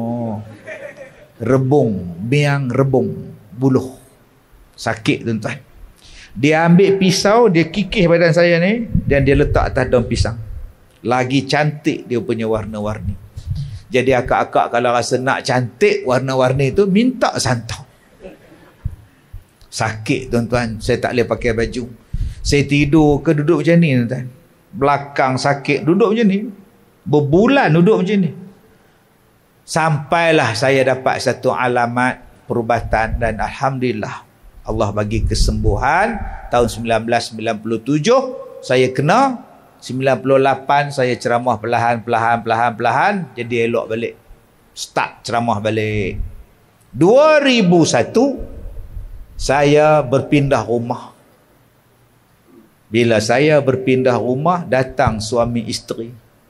Rebung, biang rebung, buluh. Sakit tuan-tuan. Dia ambil pisau, dia kikis badan saya ni, dan dia letak atas daun pisang. Lagi cantik dia punya warna-warni. Jadi akak-akak kalau rasa nak cantik warna-warni tu, minta santau. Sakit tuan-tuan, saya tak boleh pakai baju. Saya tidur ke duduk macam ni tuan-tuan. Belakang sakit, duduk macam ni. Berbulan duduk macam ni. Sampailah saya dapat satu alamat perubatan, dan alhamdulillah Allah bagi kesembuhan. Tahun sembilan belas sembilan puluh tujuh saya kena. Sembilan puluh lapan saya ceramah perlahan perlahan perlahan perlahan, jadi elok balik. Start ceramah balik. Dua ribu satu saya berpindah rumah. Bila saya berpindah rumah, datang suami isteri.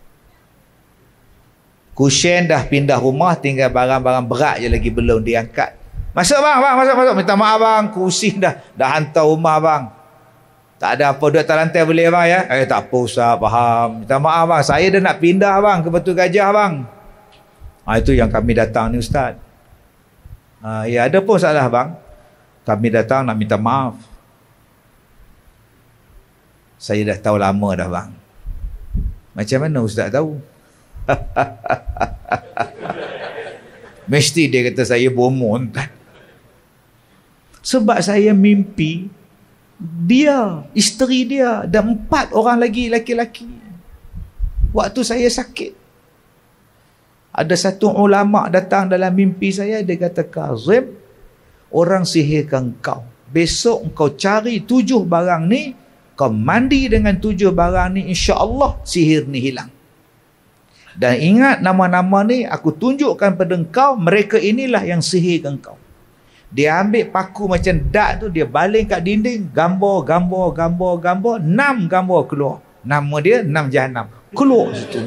Kusyen dah pindah rumah, tinggal barang-barang berat je lagi belum diangkat. Masuk bang, bang, masuk, masuk. Minta maaf bang, kursi dah dah hantar rumah bang. Tak ada apa, duduk atas lantai boleh bang ya? Eh tak apa Ustaz, faham. Minta maaf bang, saya dah nak pindah bang ke Batu Gajah bang. Ha, itu yang kami datang ni Ustaz. Ha, ya ada pun salah bang. Kami datang nak minta maaf. Saya dah tahu lama dah bang. Macam mana Ustaz tahu? Mesti dia kata saya bomoh. Sebab saya mimpi dia, isteri dia dan empat orang lagi laki-laki. Waktu saya sakit, ada satu ulama datang dalam mimpi saya. Dia kata, Kazim, orang sihirkan kau. Besok kau cari tujuh barang ni, kau mandi dengan tujuh barang ni, insya-Allah sihir ni hilang. Dan ingat nama-nama ni aku tunjukkan pada engkau, mereka inilah yang sihirkan kau. Dia ambil paku macam dak tu, dia baling kat dinding, gambar, gambar, gambar, gambar, enam gambar keluar. Nama dia enam jahanam. Keluar situ.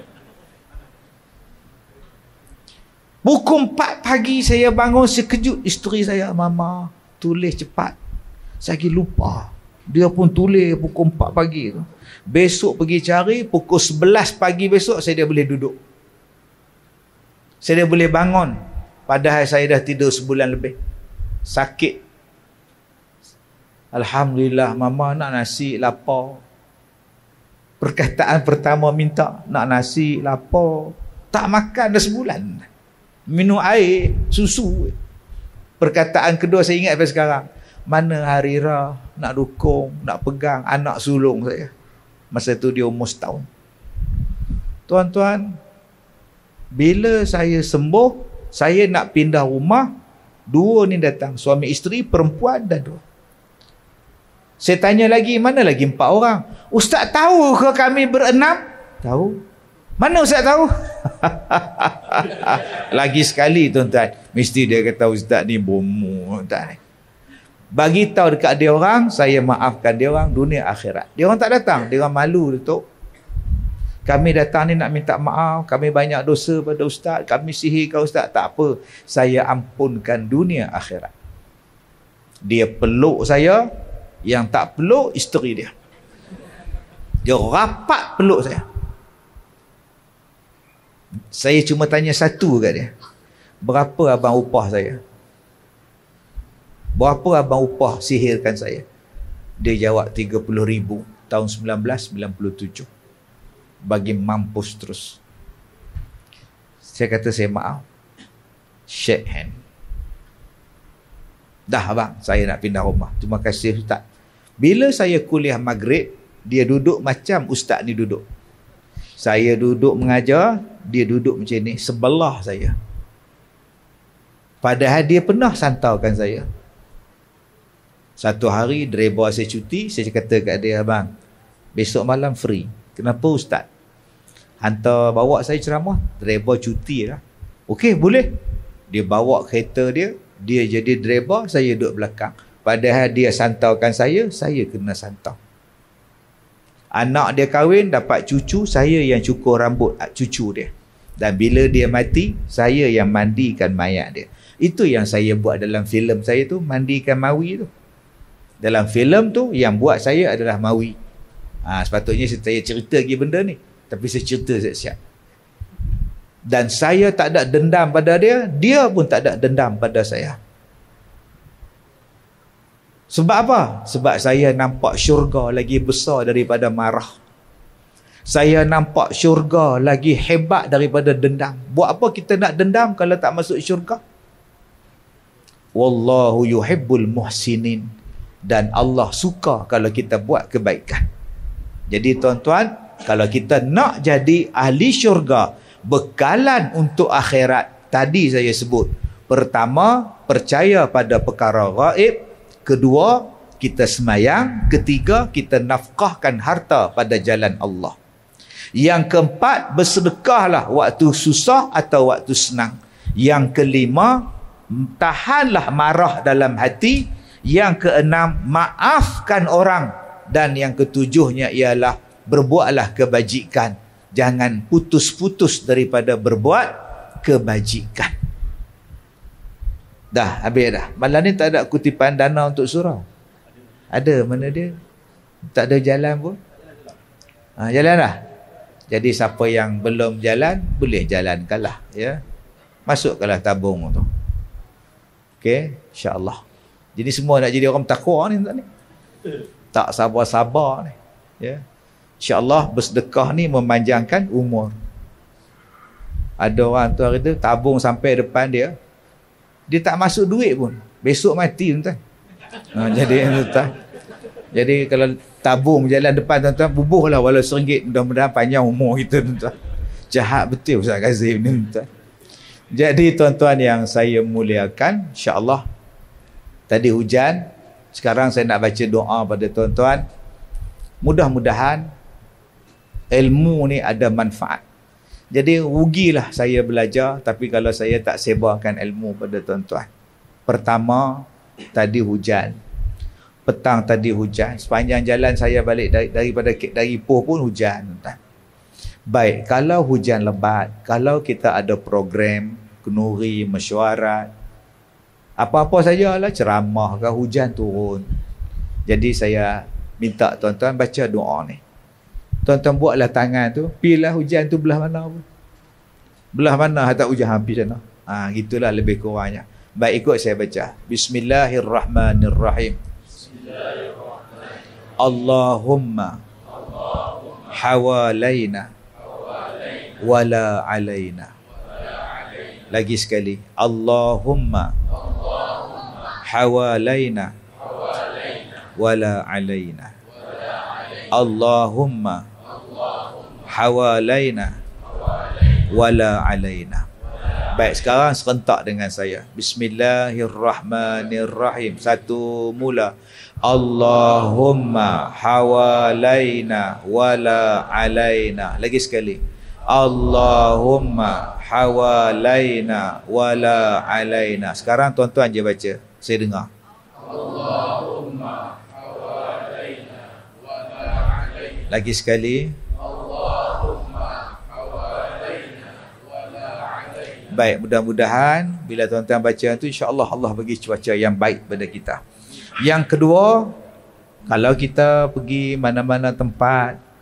Pukul empat pagi saya bangun, sekejut isteri saya, Mama, tulis cepat. Saya lagi lupa. Dia pun tulis pukul empat pagi tu. Besok pergi cari, pukul sebelas pagi besok saya dah boleh duduk. Saya dah boleh bangun. Padahal saya dah tidur sebulan lebih. Sakit. Alhamdulillah, Mama nak nasi, lapar. Perkataan pertama minta, nak nasi, lapar. Tak makan dah sebulan. Minum air, susu. Perkataan kedua saya ingat sampai sekarang. Mana Harira nak dukung, nak pegang anak sulung saya. Masa tu dia umur setahun. Tuan-tuan, bila saya sembuh, saya nak pindah rumah, dua ni datang, suami isteri, perempuan dan dua. Saya tanya lagi, mana lagi empat orang? Ustaz tahu ke kami berenam? Tahu. Mana Ustaz tahu? Lagi sekali tuan-tuan, mesti dia kata Ustaz ni bomoh. Bagi tahu dekat dia orang, saya maafkan dia orang dunia akhirat. Dia orang tak datang, dia orang malu Datuk. Kami datang ni nak minta maaf, kami banyak dosa pada Ustaz, kami sihirkan Ustaz. Tak apa, saya ampunkan dunia akhirat. Dia peluk saya, yang tak peluk isteri dia. Dia rapat peluk saya. Saya cuma tanya satu kat dia. Berapa abang upah saya? Berapa abang upah sihirkan saya? Dia jawab tiga puluh ribu tahun sembilan belas sembilan puluh tujuh. Bagi mampus terus. Saya kata saya maaf. Shake hand. Dah abang, saya nak pindah rumah. Terima kasih Ustaz. Bila saya kuliah maghrib, dia duduk macam Ustaz ni duduk. Saya duduk mengajar, dia duduk macam ni sebelah saya. Padahal dia pernah santaukan saya. Satu hari driver saya cuti, saya kata kat dia, abang, besok malam free. Kenapa Ustaz? Hantar bawa saya ceramah. Driver cuti lah. Okey, boleh. Dia bawa kereta dia, dia jadi driver, saya duduk belakang. Padahal dia santaukan saya, saya kena santau. Anak dia kahwin, dapat cucu, saya yang cukur rambut cucu dia. Dan bila dia mati, saya yang mandikan mayat dia. Itu yang saya buat dalam filem saya tu, mandikan Mawi tu. Dalam filem tu, yang buat saya adalah Mawi. Ha, sepatutnya saya cerita lagi benda ni. Tapi saya cerita siap-siap. Dan saya tak ada dendam pada dia, dia pun tak ada dendam pada saya. Sebab apa? Sebab saya nampak syurga lagi besar daripada marah. Saya nampak syurga lagi hebat daripada dendam. Buat apa kita nak dendam kalau tak masuk syurga? Wallahu yuhibbul muhsinin. Dan Allah suka kalau kita buat kebaikan. Jadi tuan-tuan, kalau kita nak jadi ahli syurga, bekalan untuk akhirat, tadi saya sebut. Pertama, percaya pada perkara gaib. Kedua, kita semayang. Ketiga, kita nafkahkan harta pada jalan Allah. Yang keempat, bersedekahlah waktu susah atau waktu senang. Yang kelima, tahanlah marah dalam hati. Yang keenam, maafkan orang. Dan yang ketujuhnya ialah berbuatlah kebajikan. Jangan putus-putus daripada berbuat kebajikan. Dah, habis dah. Malam ni tak ada kutipan dana untuk surau. Ada, mana dia? Tak ada jalan pun. Ha, jalan dah. Jadi siapa yang belum jalan, boleh jalankanlah. Ya? Masukkanlah tabung tu. Okey, insya-Allah. Jadi semua nak jadi orang takwa ni tak ni. Tak sabar-sabar ni. Ya. Insya-Allah bersedekah ni memanjangkan umur. Ada orang tu hari tu tabung sampai depan dia. Dia tak masuk duit pun. Besok mati tuan-tuan. Ha, jadi tuan-tuan. Jadi kalau tabung jalan depan tuan-tuan, bubuhlah walau seringgit, mudah-mudahan panjang umur kita tuan-tuan. Jahat betul Ustaz Kazim ni tuan-tuan. Jadi tuan-tuan yang saya muliakan, insya-Allah tadi hujan, sekarang saya nak baca doa pada tuan-tuan. Mudah-mudahan ilmu ni ada manfaat. Jadi rugilah saya belajar, tapi kalau saya tak sebarkan ilmu pada tuan-tuan. Pertama, tadi hujan. Petang tadi hujan. Sepanjang jalan saya balik dari, daripada dari Ipoh pun hujan. Tuan. Baik, kalau hujan lebat, kalau kita ada program, kenuri, mesyuarat, apa-apa sajalah, ceramah ke, hujan turun. Jadi saya minta tuan-tuan baca doa ni. Tuan-tuan buatlah tangan tu, pilih hujan tu belah mana pun. Belah mana tak hujan habis sana. Ha, gitulah lebih kurangnya. Baik, ikut saya baca. Bismillahirrahmanirrahim. Bismillahirrahmanirrahim. Allahumma, Allahumma hawalaina, hawalaina wala alaina. Lagi sekali. Allahumma, Allahumma hawalaina, hawalaina wala alaina. Allahumma, Allahumma hawalaina, hawalaina wala alaina. Baik, sekarang serentak dengan saya. Bismillahirrahmanirrahim. Satu mula. Allahumma hawalaina wala alaina. Lagi sekali. Allahumma hawalaina wala alaina. Sekarang tuan-tuan je baca, saya dengar. Allahumma hawalaina wala alaina. Lagi sekali. Allahumma hawalaina wala alaina. Baik, mudah-mudahan bila tuan-tuan baca tu, insya-Allah Allah bagi cuaca yang baik pada kita. Yang kedua, kalau kita pergi mana-mana tempat,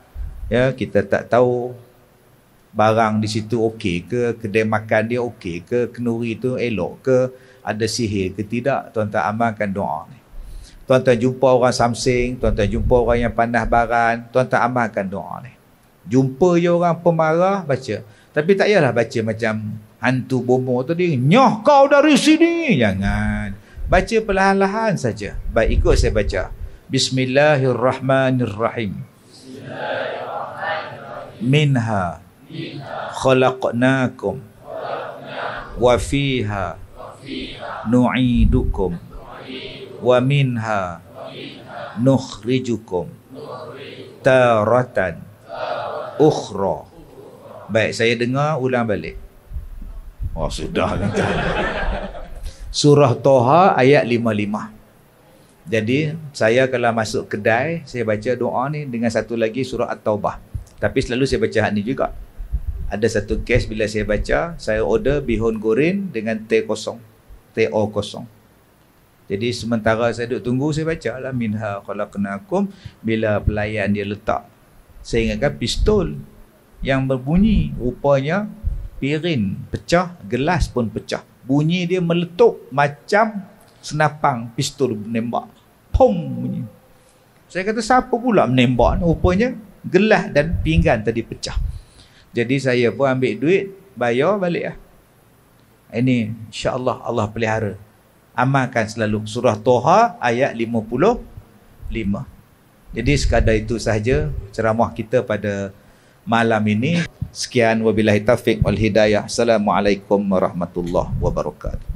Ya, kita tak tahu barang di situ okey ke, kedai makan dia okey ke, kenduri tu elok ke, ada sihir ke tidak. Tuan-tuan amalkan doa ni. Tuan-tuan jumpa orang samsing, tuan-tuan jumpa orang yang panas baran, tuan-tuan amalkan doa ni. Jumpa je orang pemarah, baca. Tapi tak payahlah baca macam hantu bomo tu dia, nyoh kau dari sini. Jangan. Baca perlahan-lahan saja. Baik, ikut saya baca. Bismillahirrahmanirrahim. Bismillahirrahmanirrahim. Minha, Minha khalaqnakum wa fiha nu'idukum wa minha nukhrijukum taratan ukhra. Baik, saya dengar, ulang balik. Oh, sudah. Surah Toha ayat lima puluh lima. Jadi saya kalau masuk kedai, saya baca doa ni dengan satu lagi surah At-Taubah. Tapi selalu saya baca hak ni juga. Ada satu kes bila saya baca, saya order bihun goreng dengan teh kosong, teh o kosong. Jadi sementara saya duduk tunggu, saya baca lah minha khalaqnakum. Bila pelayan dia letak, saya ingatkan pistol yang berbunyi, rupanya piring pecah, gelas pun pecah. Bunyi dia meletup macam senapang pistol menembak. Pum bunyi. Saya kata siapa pula menembak? Rupanya gelas dan pinggan tadi pecah. Jadi saya pun ambil duit, bayar balik lah. Ini insya-Allah Allah pelihara. Amalkan selalu surah Toha ayat lima puluh lima. Jadi sekadar itu sahaja ceramah kita pada malam ini. Sekian, wabillahi taufiq wal hidayah. Assalamualaikum warahmatullahi wabarakatuh.